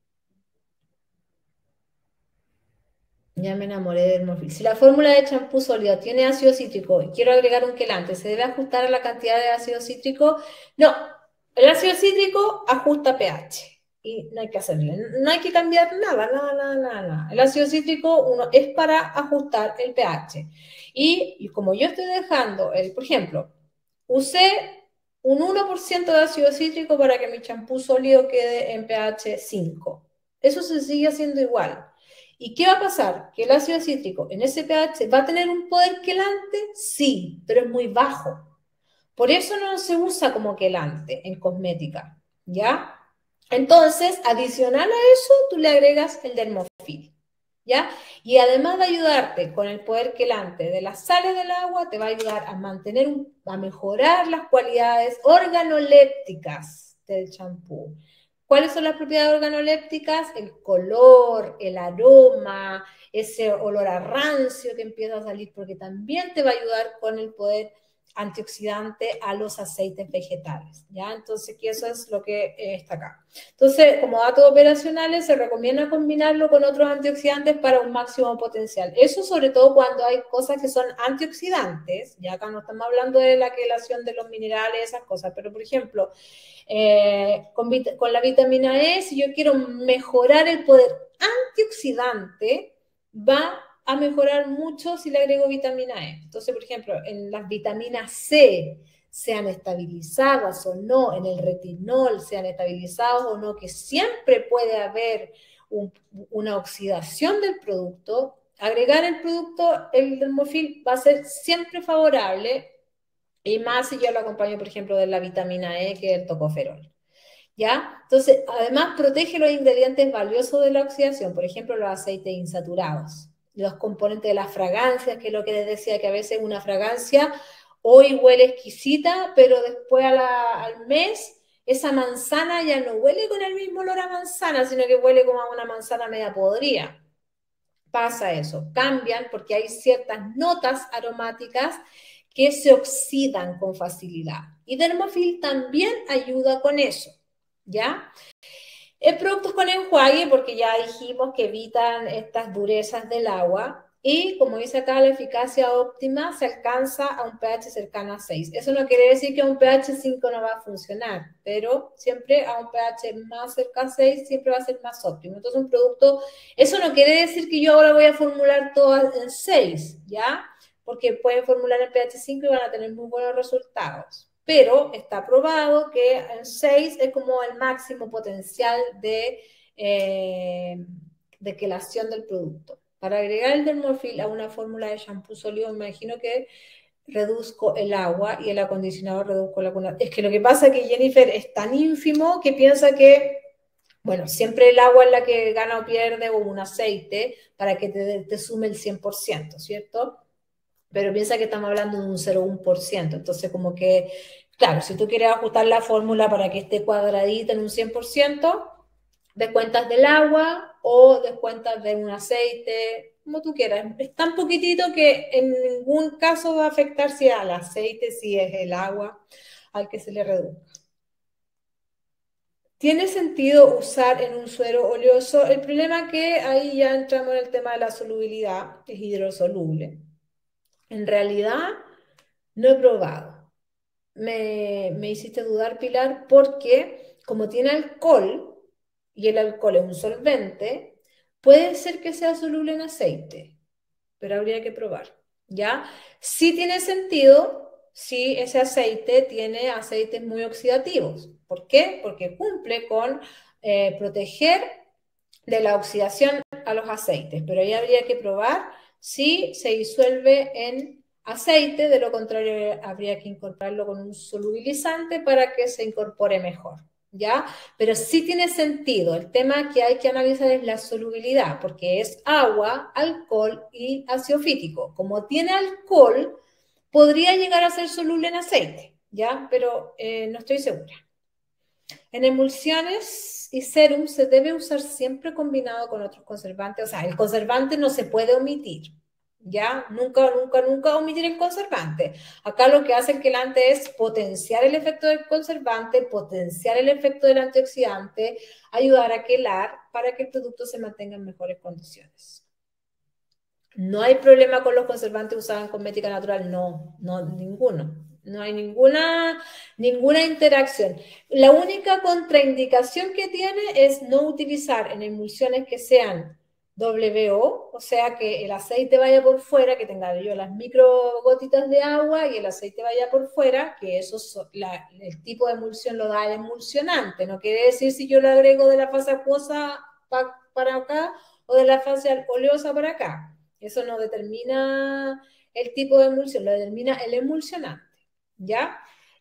A: Ya me enamoré del Morfil. Si la fórmula de champú sólido tiene ácido cítrico y quiero agregar un quelante, ¿se debe ajustar a la cantidad de ácido cítrico? No, el ácido cítrico ajusta pH y no hay que hacerle, no hay que cambiar nada, nada, nada, nada. El ácido cítrico es para ajustar el pH. Y como yo estoy dejando, por ejemplo, usé un 1% de ácido cítrico para que mi champú sólido quede en pH 5. Eso se sigue haciendo igual. ¿Y qué va a pasar? Que el ácido cítrico en ese pH va a tener un poder quelante, sí, pero es muy bajo. Por eso no se usa como quelante en cosmética, ¿ya? Entonces, adicional a eso, tú le agregas el dermofil, ¿ya? Y además de ayudarte con el poder quelante de las sales del agua, te va a ayudar a mantener, a mejorar las cualidades organolépticas del champú. ¿Cuáles son las propiedades organolépticas? El color, el aroma, ese olor a rancio que empieza a salir, porque también te va a ayudar con el poder antioxidante a los aceites vegetales, ¿ya? Entonces, que eso es lo que está acá. Entonces, como datos operacionales, se recomienda combinarlo con otros antioxidantes para un máximo potencial. Eso sobre todo cuando hay cosas que son antioxidantes, ya acá no estamos hablando de la quelación de los minerales, esas cosas, pero por ejemplo, con la vitamina E, si yo quiero mejorar el poder antioxidante, va a mejorar mucho si le agrego vitamina E. Entonces, por ejemplo, en las vitaminas C, sean estabilizadas o no, en el retinol, sean estabilizados o no, que siempre puede haber una oxidación del producto, agregar el producto, el dermofil, va a ser siempre favorable, y más si yo lo acompaño, por ejemplo, de la vitamina E, que es el tocoferol. ¿Ya? Entonces, además protege los ingredientes valiosos de la oxidación, por ejemplo, los aceites insaturados, los componentes de las fragancias, que es lo que les decía, que a veces una fragancia hoy huele exquisita, pero después al mes esa manzana ya no huele con el mismo olor a manzana, sino que huele como a una manzana media podrida. Pasa eso, cambian porque hay ciertas notas aromáticas que se oxidan con facilidad. Y Dermofil también ayuda con eso, ¿ya? Productos con enjuague, porque ya dijimos que evitan estas durezas del agua. Y como dice acá, la eficacia óptima se alcanza a un pH cercano a 6. Eso no quiere decir que a un pH 5 no va a funcionar, pero siempre a un pH más cerca a 6 siempre va a ser más óptimo. Entonces un producto, eso no quiere decir que yo ahora voy a formular todo en 6, ¿ya? Porque pueden formular en pH 5 y van a tener muy buenos resultados, pero está probado que en 6 es como el máximo potencial de quelación del producto. Para agregar el Dermofil a una fórmula de shampoo sólido, me imagino que reduzco el agua y el acondicionador reduzco la cuna. Es que lo que pasa es que Jennifer es tan ínfimo que piensa que, bueno, siempre el agua es la que gana o pierde, o un aceite, para que te sume el 100%, ¿cierto? Pero piensa que estamos hablando de un 0,1%. Entonces, como que, claro, si tú quieres ajustar la fórmula para que esté cuadradita en un 100%, descuentas del agua o descuentas de un aceite, como tú quieras. Es tan poquitito que en ningún caso va a afectar si al aceite, si es el agua al que se le reduzca. ¿Tiene sentido usar en un suero oleoso? El problema es que ahí ya entramos en el tema de la solubilidad, es hidrosoluble. En realidad, no he probado. Me hiciste dudar, Pilar, porque como tiene alcohol, y el alcohol es un solvente, puede ser que sea soluble en aceite, pero habría que probar, ¿ya? Sí tiene sentido si ese aceite tiene aceites muy oxidativos. ¿Por qué? Porque cumple con proteger de la oxidación a los aceites, pero ahí habría que probar si se disuelve en aceite, de lo contrario habría que incorporarlo con un solubilizante para que se incorpore mejor, ¿ya? Pero sí tiene sentido, el tema que hay que analizar es la solubilidad, porque es agua, alcohol y ácido fítico. Como tiene alcohol, podría llegar a ser soluble en aceite, ¿ya? Pero no estoy segura. En emulsiones y serum se debe usar siempre combinado con otros conservantes. O sea, el conservante no se puede omitir. ¿Ya? Nunca, nunca, nunca omitir el conservante. Acá lo que hace el quelante es potenciar el efecto del conservante, potenciar el efecto del antioxidante, ayudar a quelar para que el producto se mantenga en mejores condiciones. No hay problema con los conservantes usados en cosmética natural, no, no, ninguno. No hay ninguna interacción. La única contraindicación que tiene es no utilizar en emulsiones que sean WO, o sea, que el aceite vaya por fuera, que tenga yo las micro gotitas de agua y el aceite vaya por fuera, que eso el tipo de emulsión lo da el emulsionante. No quiere decir si yo lo agrego de la fase acuosa para acá o de la fase oleosa para acá. Eso no determina el tipo de emulsión, lo determina el emulsionante, ¿ya?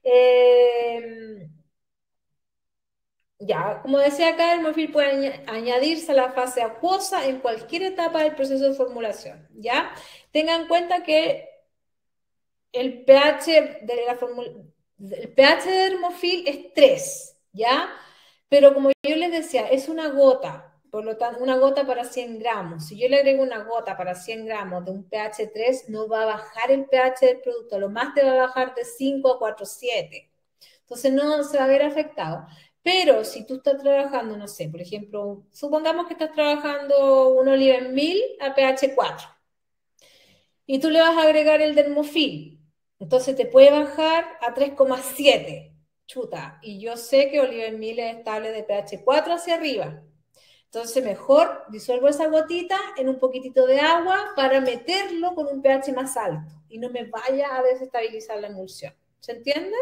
A: Ya, como decía acá, el Morfil puede añadirse a la fase acuosa en cualquier etapa del proceso de formulación, ¿ya? Tengan en cuenta que el pH de la el pH de Dermofil es 3, ¿ya? Pero como yo les decía, es una gota, por lo tanto, una gota para 100 gramos. Si yo le agrego una gota para 100 gramos de un pH 3, no va a bajar el pH del producto, lo más te va a bajar de 5 a 4,7. Entonces no se va a ver afectado. Pero si tú estás trabajando, no sé, por ejemplo, supongamos que estás trabajando un oliva en 1000 a pH 4 y tú le vas a agregar el dermofil. Entonces te puede bajar a 3,7. Chuta. Y yo sé que oliva en 1000 es estable de pH 4 hacia arriba. Entonces mejor disuelvo esa gotita en un poquitito de agua para meterlo con un pH más alto y no me vaya a desestabilizar la emulsión. ¿Se entiende?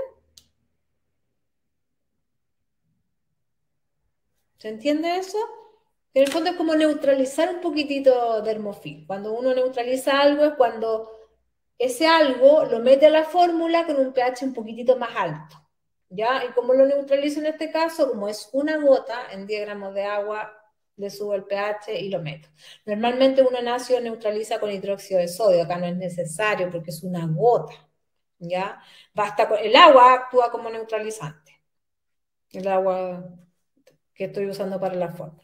A: ¿Se entiende eso? En el fondo es como neutralizar un poquitito Dermofil. Cuando uno neutraliza algo es cuando ese algo lo mete a la fórmula con un pH un poquitito más alto. ¿Ya? Y como lo neutralizo en este caso, como es una gota en 10 gramos de agua, le subo el pH y lo meto. Normalmente uno en ácido neutraliza con hidróxido de sodio, acá no es necesario porque es una gota. ¿Ya? Basta con, el agua actúa como neutralizante. El agua que estoy usando para la fórmula.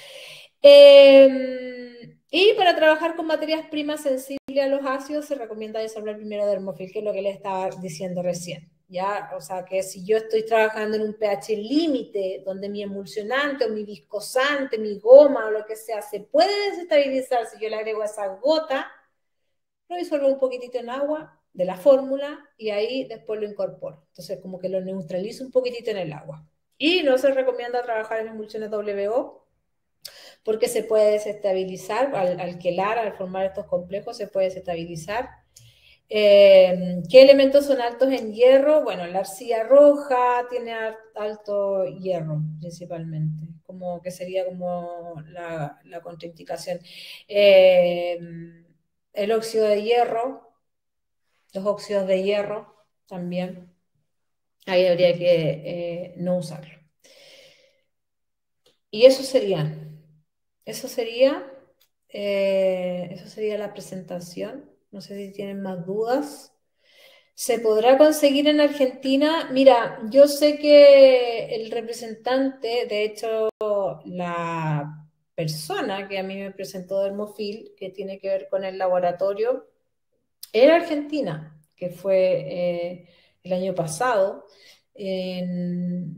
A: Y para trabajar con materias primas sensibles a los ácidos se recomienda disolver primero Dermofil, que es lo que les estaba diciendo recién. ¿Ya? O sea, que si yo estoy trabajando en un pH límite, donde mi emulsionante o mi viscosante, mi goma o lo que sea, se puede desestabilizar si yo le agrego esa gota, lo disuelvo un poquitito en agua de la fórmula y ahí después lo incorporo. Entonces, como que lo neutralizo un poquitito en el agua. Y no se recomienda trabajar en emulsiones WO porque se puede desestabilizar, al quelar, al formar estos complejos, se puede desestabilizar. ¿Qué elementos son altos en hierro? Bueno, la arcilla roja tiene alto hierro, principalmente, como que sería como la contraindicación. El óxido de hierro, los óxidos de hierro también, ahí habría que no usarlo. Y eso sería la presentación. No sé si tienen más dudas. ¿Se podrá conseguir en Argentina? Mira, yo sé que el representante, de hecho, la persona que a mí me presentó Dermofil, que tiene que ver con el laboratorio, era argentina, que fue el año pasado, en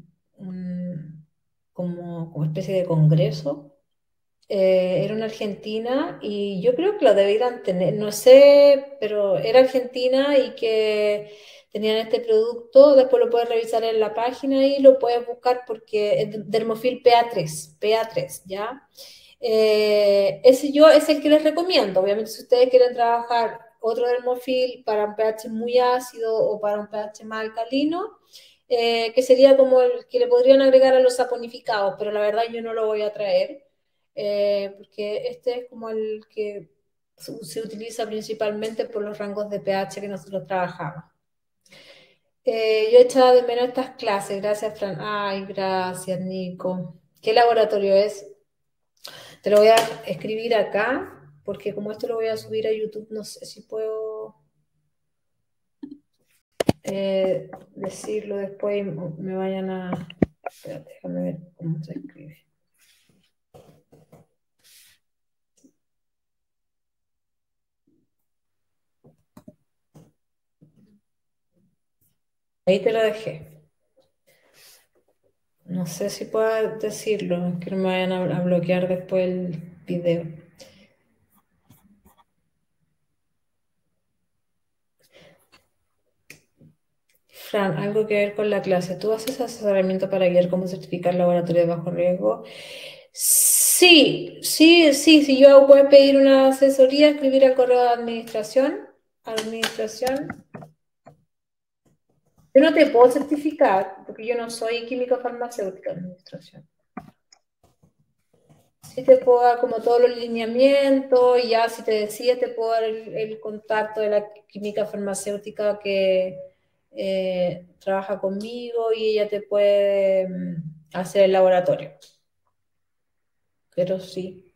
A: como especie de congreso. Era una argentina y yo creo que lo debieran tener, no sé, pero era argentina y que tenían este producto, después lo puedes revisar en la página y lo puedes buscar porque es Dermofil PA3, ¿ya? Ese yo es el que les recomiendo, obviamente si ustedes quieren trabajar otro Dermofil para un pH muy ácido o para un pH más alcalino, que sería como el que le podrían agregar a los saponificados, pero la verdad yo no lo voy a traer porque este es como el que se utiliza principalmente por los rangos de pH que nosotros trabajamos. Yo echaba de menos estas clases, gracias Fran. Ay, gracias Nico. ¿Qué laboratorio es? Te lo voy a escribir acá, porque como esto lo voy a subir a YouTube, no sé si puedo decirlo después y me vayan a... Espérate, déjame ver cómo se escribe. Ahí te lo dejé. No sé si puedo decirlo, que no me vayan a bloquear después el video. Fran, algo que ver con la clase. ¿Tú haces asesoramiento para guiar cómo certificar laboratorio de bajo riesgo? Sí, sí, sí. Si yo puedo pedir una asesoría, escribir al correo de administración. Administración. Yo no te puedo certificar porque yo no soy químico farmacéutico de administración. Sí te puedo dar como todos los lineamientos y ya si te decides te puedo dar el contacto de la química farmacéutica trabaja conmigo y ella te puede hacer el laboratorio. Pero sí,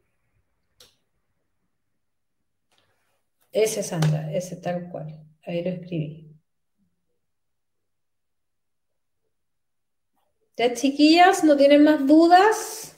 A: ese Sandra, ese tal cual. Ahí lo escribí. Ya, chiquillas, ¿no tienen más dudas?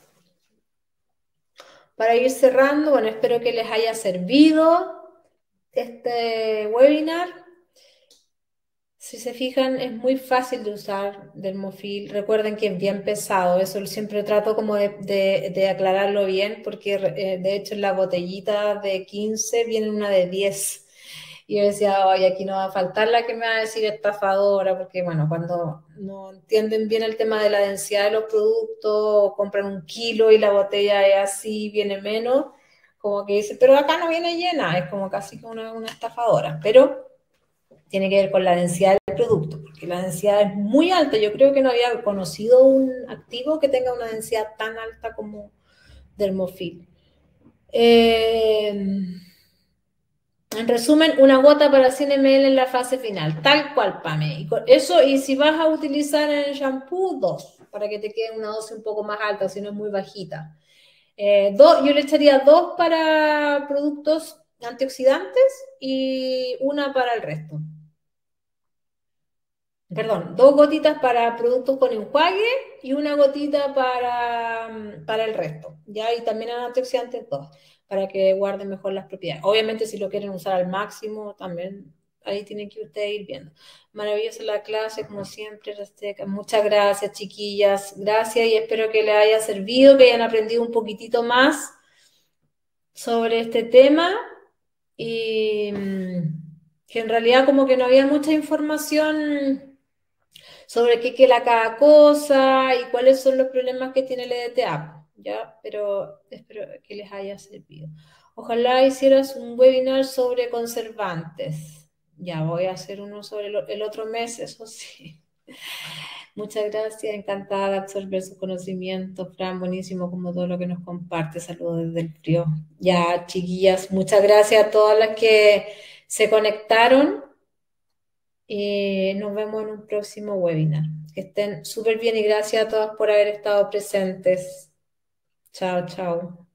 A: Para ir cerrando, bueno, espero que les haya servido este webinar. Si se fijan, es muy fácil de usar Dermofil. Recuerden que es bien pesado, eso siempre trato como de aclararlo bien, porque de hecho en la botellita de 15 viene una de 10. Y yo decía, oye, aquí no va a faltar la que me va a decir estafadora, porque bueno, cuando no entienden bien el tema de la densidad de los productos, o compran un kilo y la botella es así, viene menos, como que dice, pero acá no viene llena, es como casi como una estafadora. Pero tiene que ver con la densidad del producto, porque la densidad es muy alta. Yo creo que no había conocido un activo que tenga una densidad tan alta como Dermofil. En resumen, una gota para 100 ml en la fase final, tal cual, Pame. Y eso, y si vas a utilizar el shampoo, dos, para que te quede una dosis un poco más alta, si no es muy bajita. Yo le echaría dos para productos antioxidantes y una para el resto. Perdón, dos gotitas para productos con enjuague y una gotita para el resto, ¿ya? Y también antioxidantes dos, para que guarden mejor las propiedades. Obviamente, si lo quieren usar al máximo, también ahí tienen que ustedes ir viendo. Maravillosa la clase, como siempre, Rasteca. Muchas gracias, chiquillas. Gracias y espero que les haya servido, que hayan aprendido un poquitito más sobre este tema y que en realidad como que no había mucha información sobre qué queda cada cosa y cuáles son los problemas que tiene el EDTA, ¿ya? Pero espero que les haya servido. Ojalá hicieras un webinar sobre conservantes. Ya voy a hacer uno sobre el otro mes, eso sí. Muchas gracias, encantada de absorber su conocimiento, Fran, buenísimo como todo lo que nos comparte. Saludos desde el frío. Ya, chiquillas, muchas gracias a todas las que se conectaron. Nos vemos en un próximo webinar. Que estén súper bien y gracias a todas por haber estado presentes. Chao, chao.